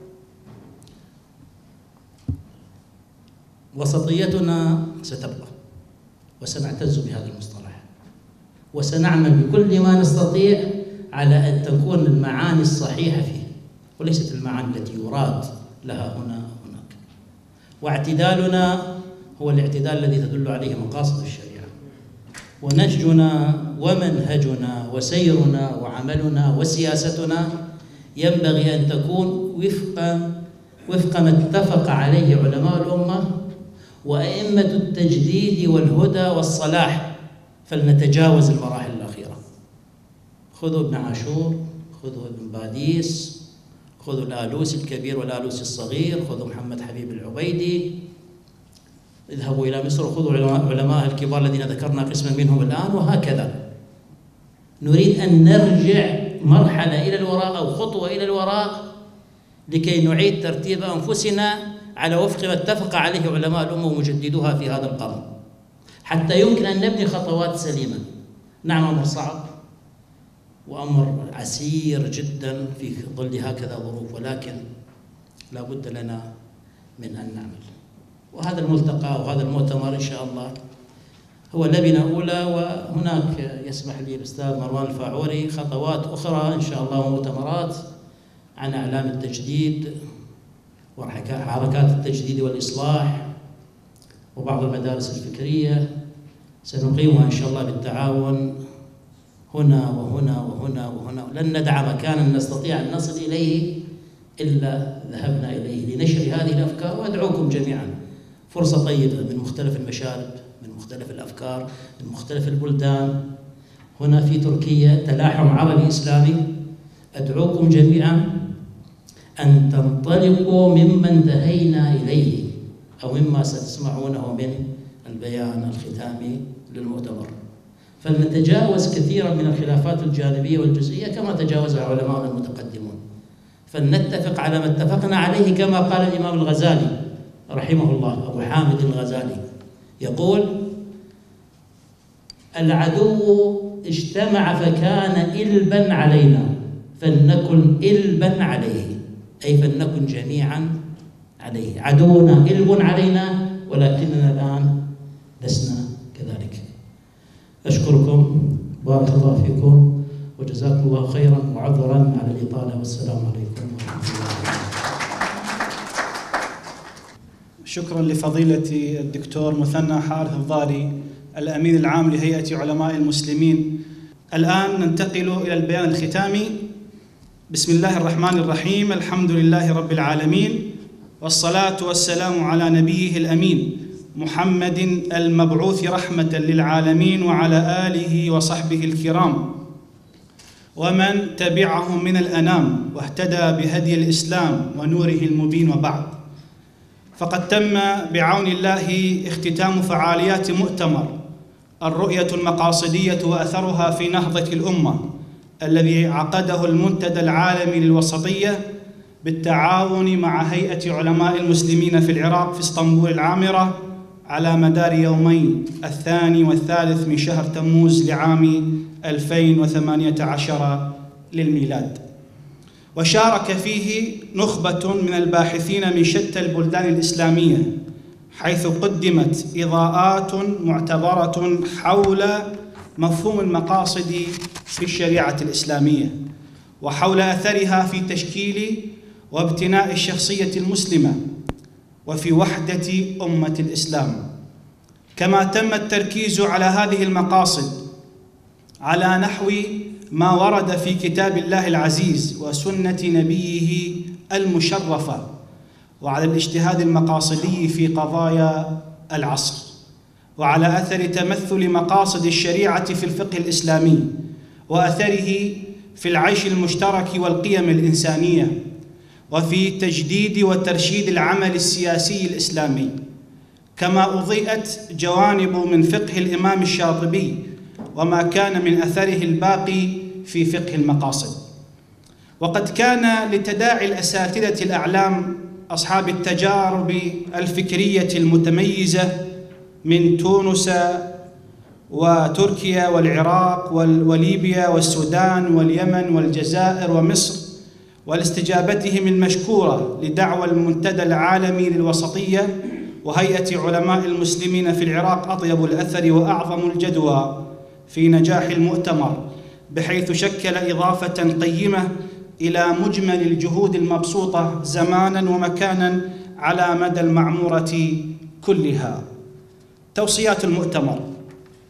وسطيتنا ستبقى، وسنعتز بهذا المصطلح، وسنعمل بكل ما نستطيع على أن تكون المعاني الصحيحة فيه وليست المعاني التي يراد لها هنا وهناك. واعتدالنا هو الاعتدال الذي تدل عليه مقاصد الشريعة، ونهجنا ومنهجنا وسيرنا وعملنا وسياستنا ينبغي أن تكون وفق ما اتفق عليه علماء الأمة وأئمة التجديد والهدى والصلاح، فلنتجاوز المراحل الأخيرة. خذوا ابن عاشور، خذوا ابن باديس، خذوا الآلوسي الكبير والآلوسي الصغير، خذوا محمد حبيب العبيدي، اذهبوا إلى مصر وخذوا علماء الكبار الذين ذكرنا قسما منهم الآن، وهكذا. نريد أن نرجع مرحلة إلى الوراء أو خطوة إلى الوراء لكي نعيد ترتيب أنفسنا على وفق ما اتفق عليه علماء الأمة ومجددوها في هذا القرن، حتى يمكن أن نبني خطوات سليمة. نعم، أمر صعب وأمر عسير جدا في ظل هكذا ظروف، ولكن لا بد لنا من أن نعمل. وهذا الملتقى وهذا المؤتمر إن شاء الله هو لبنة أولى، وهناك يسمح لي الأستاذ مروان الفاعوري خطوات أخرى إن شاء الله ومؤتمرات عن أعلام التجديد وحركات التجديد والإصلاح وبعض المدارس الفكرية سنقيمها إن شاء الله بالتعاون هنا وهنا وهنا وهنا. لن ندع مكانا نستطيع أن نصل إليه إلا ذهبنا إليه لنشر هذه الأفكار. وأدعوكم جميعا، فرصة طيبة من مختلف المشارب، من مختلف الأفكار، من مختلف البلدان. هنا في تركيا تلاحم عربي إسلامي. أدعوكم جميعا أن تنطلقوا مما انتهينا إليه أو مما ستسمعونه من البيان الختامي للمؤتمر، فلنتجاوز كثيرا من الخلافات الجانبية والجزئية كما تجاوزها علماء المتقدمون، فلنتفق على ما اتفقنا عليه كما قال الإمام الغزالي رحمه الله، أبو حامد الغزالي يقول: العدو اجتمع فكان إلبا علينا فلنكن إلبا عليه، أي فلنكن جميعا عليه. عدونا إلب علينا ولكننا الآن لسنا كذلك. أشكركم، بارك الله فيكم، وجزاكم الله خيرا، وعذرا على الإطالة، والسلام عليكم ورحمة الله وبركاته. شكرا لفضيلة الدكتور مثنى حارث الضاري الأمين العام لهيئة علماء المسلمين. الآن ننتقل إلى البيان الختامي. بسم الله الرحمن الرحيم، الحمد لله رب العالمين، والصلاة والسلام على نبيه الأمين محمد المبعوث رحمة للعالمين وعلى آله وصحبه الكرام ومن تبعهم من الأنام واهتدى بهدي الإسلام ونوره المبين. وبعد، فقد تم بعون الله اختتام فعاليات مؤتمر الرؤية المقاصدية وأثرها في نهضة الأمة الذي عقده المنتدى العالمي للوسطية بالتعاون مع هيئة علماء المسلمين في العراق في اسطنبول العامرة على مدار يومين، 2 و3 من شهر تموز لعام 2018 للميلاد. وشارك فيه نخبة من الباحثين من شتى البلدان الإسلامية، حيث قدمت إضاءات معتبرة حول مفهوم المقاصد في الشريعة الإسلامية وحول أثرها في تشكيل وابتناء الشخصية المسلمة وفي وحدة أمة الإسلام. كما تم التركيز على هذه المقاصد على نحو ما ورد في كتاب الله العزيز وسنة نبيه المشرفة، وعلى الاجتهاد المقاصدي في قضايا العصر، وعلى أثر تمثل مقاصد الشريعة في الفقه الإسلامي وأثره في العيش المشترك والقيم الإنسانية، وفي تجديد وترشيد العمل السياسي الإسلامي. كما أضيئت جوانب من فقه الإمام الشاطبي وما كان من أثره الباقي في فقه المقاصد. وقد كان لتداعي الأساتذة الأعلام أصحاب التجارب الفكرية المتميزة من تونس وتركيا والعراق وليبيا والسودان واليمن والجزائر ومصر ولاستجابتهم المشكورة لدعوى المنتدى العالمي للوسطية وهيئة علماء المسلمين في العراق أطيب الأثر وأعظم الجدوى في نجاح المؤتمر، بحيث شكل إضافة قيمة إلى مجمل الجهود المبسوطة زماناً ومكاناً على مدى المعمورة كلها. توصيات المؤتمر: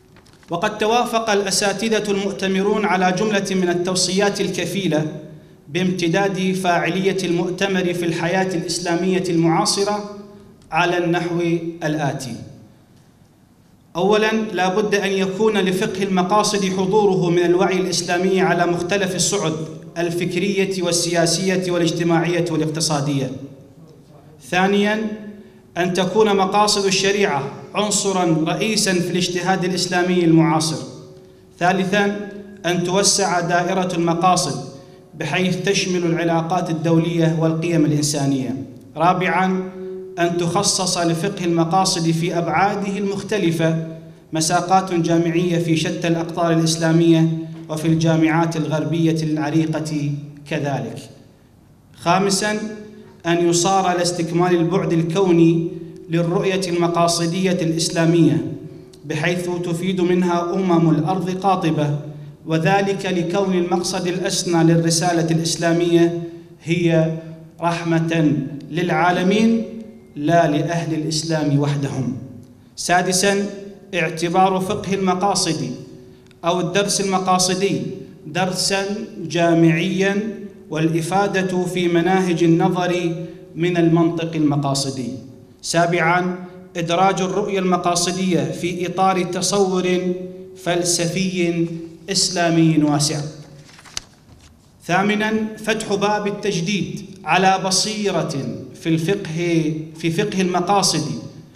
وقد توافق الأساتذة المؤتمرون على جملة من التوصيات الكفيلة بامتداد فاعلية المؤتمر في الحياة الإسلامية المعاصرة على النحو الآتي: أولاً، لا بد أن يكون لفقه المقاصد حضوره من الوعي الإسلامي على مختلف الصعد الفكرية والسياسية والاجتماعية والاقتصادية. ثانياً، أن تكون مقاصد الشريعة عنصراً رئيساً في الاجتهاد الإسلامي المعاصر. ثالثاً، أن توسع دائرة المقاصد بحيث تشمل العلاقات الدولية والقيم الإنسانية. رابعاً، أن تخصص لفقه المقاصد في أبعاده المختلفة مساقات جامعية في شتى الأقطار الإسلامية وفي الجامعات الغربية العريقة كذلك. خامساً، أن يصار على استكمال البعد الكوني للرؤية المقاصدية الإسلامية بحيث تفيد منها الأرض قاطبة، وذلك لكون المقصد الأسنى للرسالة الإسلامية هي رحمة للعالمين لا لأهل الإسلام وحدهم. سادساً، اعتبار فقه المقاصد أو الدرس المقاصدي درساً جامعياً، والإفادة في مناهج النظر من المنطق المقاصدي. سابعاً، إدراج الرؤية المقاصدية في إطار تصور فلسفي إسلامي واسع. ثامناً، فتح باب التجديد على بصيرة في فقه المقاصد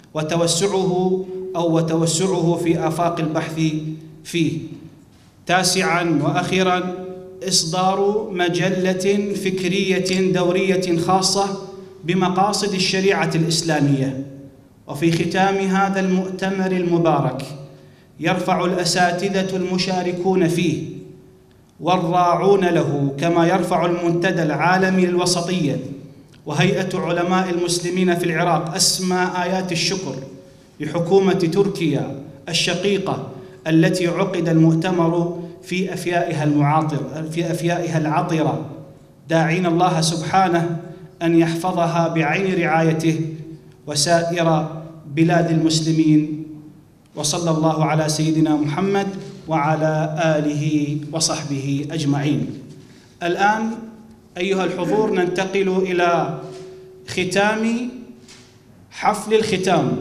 وتوسعه في آفاق البحث فيه. تاسعاً وأخيراً، إصدار مجلة فكرية دورية خاصة بمقاصد الشريعة الإسلامية. وفي ختام هذا المؤتمر المبارك يرفع الأساتذة المشاركون فيه والراعون له، كما يرفع المنتدى العالمي للوسطية وهيئة علماء المسلمين في العراق، أسمى آيات الشكر لحكومة تركيا الشقيقة التي عقد المؤتمر في أفيائها العطرة، داعين الله سبحانه أن يحفظها بعين رعايته وسائر بلاد المسلمين. وصلى الله على سيدنا محمد وعلى آله وصحبه أجمعين. الآن أيها الحضور ننتقل إلى ختام حفل الختام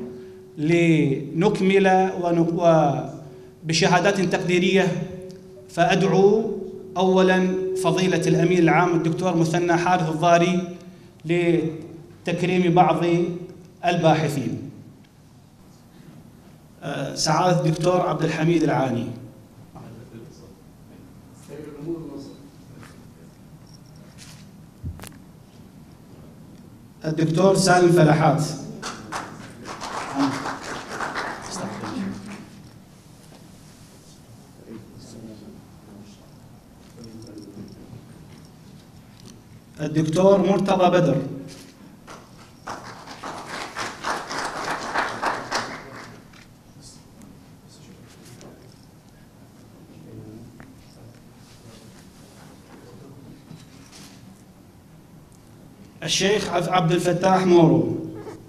لنكمل بشهادات تقديرية. فأدعو أولاً فضيلة الأمين العام الدكتور مثنى حارث الضاري لتكريم بعض الباحثين. سعادة الدكتور عبد الحميد العاني، الدكتور سالم فلحات، الدكتور مرتضى بدر، الشيخ عبد الفتاح مورو،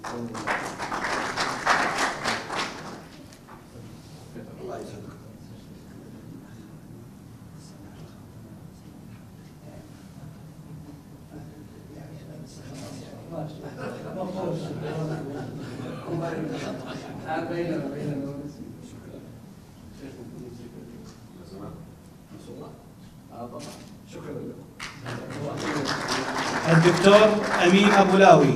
الدكتور أمين أبو لاوي،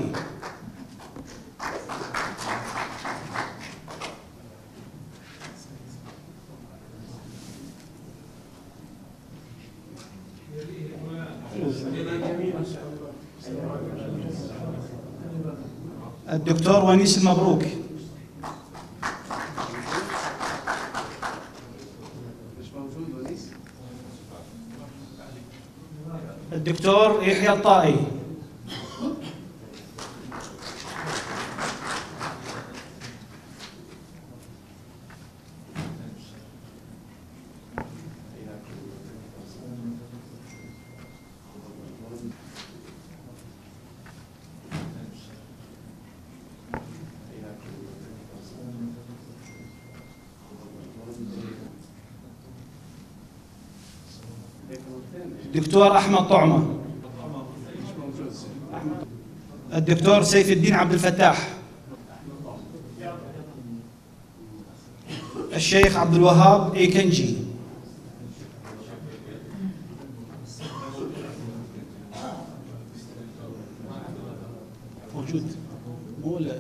الدكتور ونيس المبروك، الدكتور يحيى الطائي، دكتور أحمد طعمة. الدكتور سيف الدين عبد الفتاح. الشيخ عبد الوهاب إيكنجي. موجود مو ولا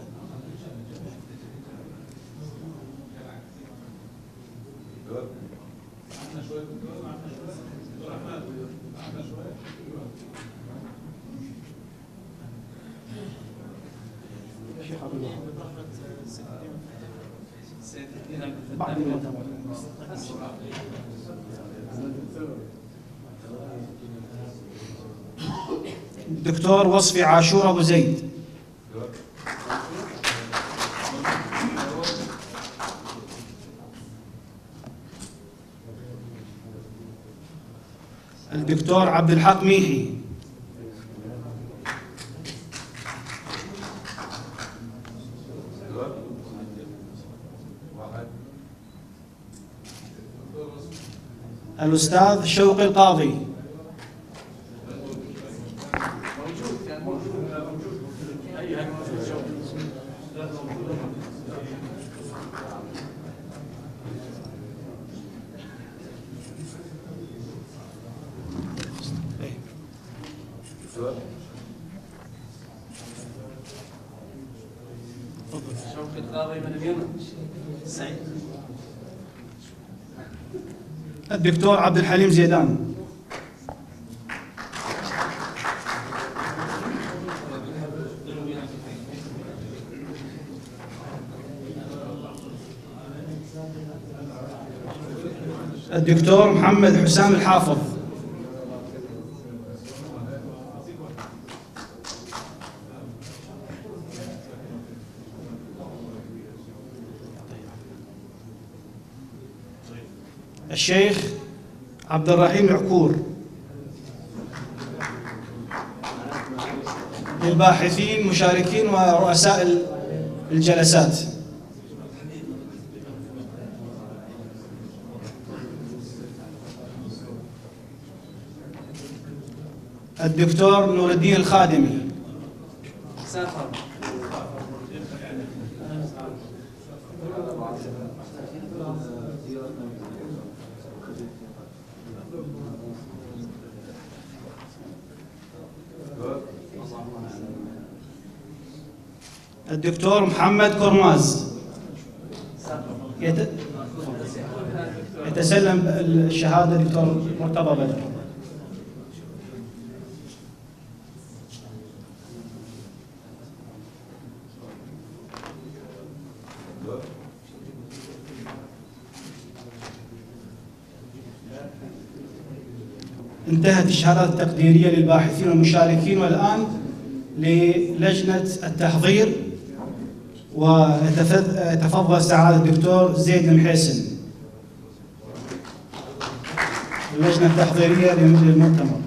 دكتور وصفي عاشور أبو زيد. الدكتور عبد الحق ميحي. الأستاذ شوقي القاضي. الدكتور عبد الحليم زيدان. الدكتور محمد حسام الحافظ. الشيخ عبد الرحيم العكور. للباحثين مشاركين ورؤساء الجلسات. الدكتور نور الدين الخادمي. الدكتور محمد كرماز يتسلم الشهادة الدكتور مرتضى بدر. انتهت الشهادات التقديرية للباحثين والمشاركين، والآن للجنة التحضير، ويتفضل سعادة الدكتور زيد المحيسن اللجنة التحضيرية للمؤتمر.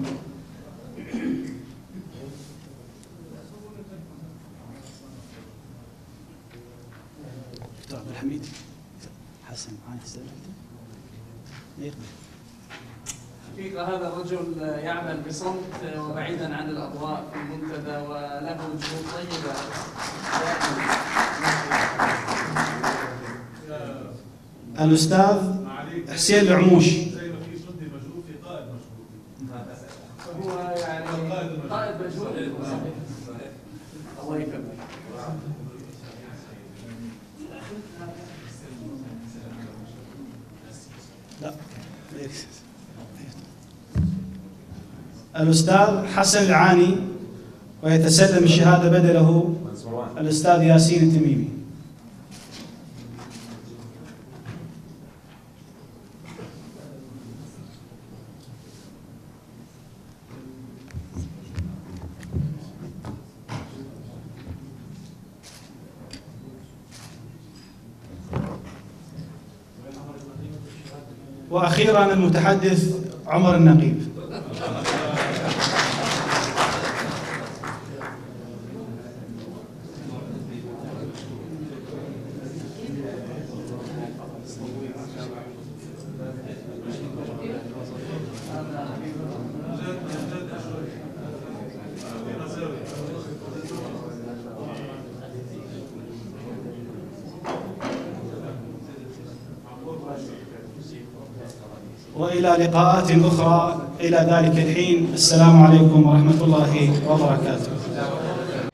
دكتور عبد الحميد حسن معاي حقيقة هذا الرجل يعمل بصمت وبعيدا عن الأضواء في المنتدى، وله جهود طيبة. الأستاذ حسين العموشي. هو يعني قائد مجهول. الله يكرمك. لا. الأستاذ حسن العاني، ويتسلم الشهادة بدله الأستاذ ياسين التميمي. وأخيرا المتحدث عمر النقيب. وإلى لقاءات أخرى. إلى ذلك الحين، السلام عليكم ورحمة الله وبركاته.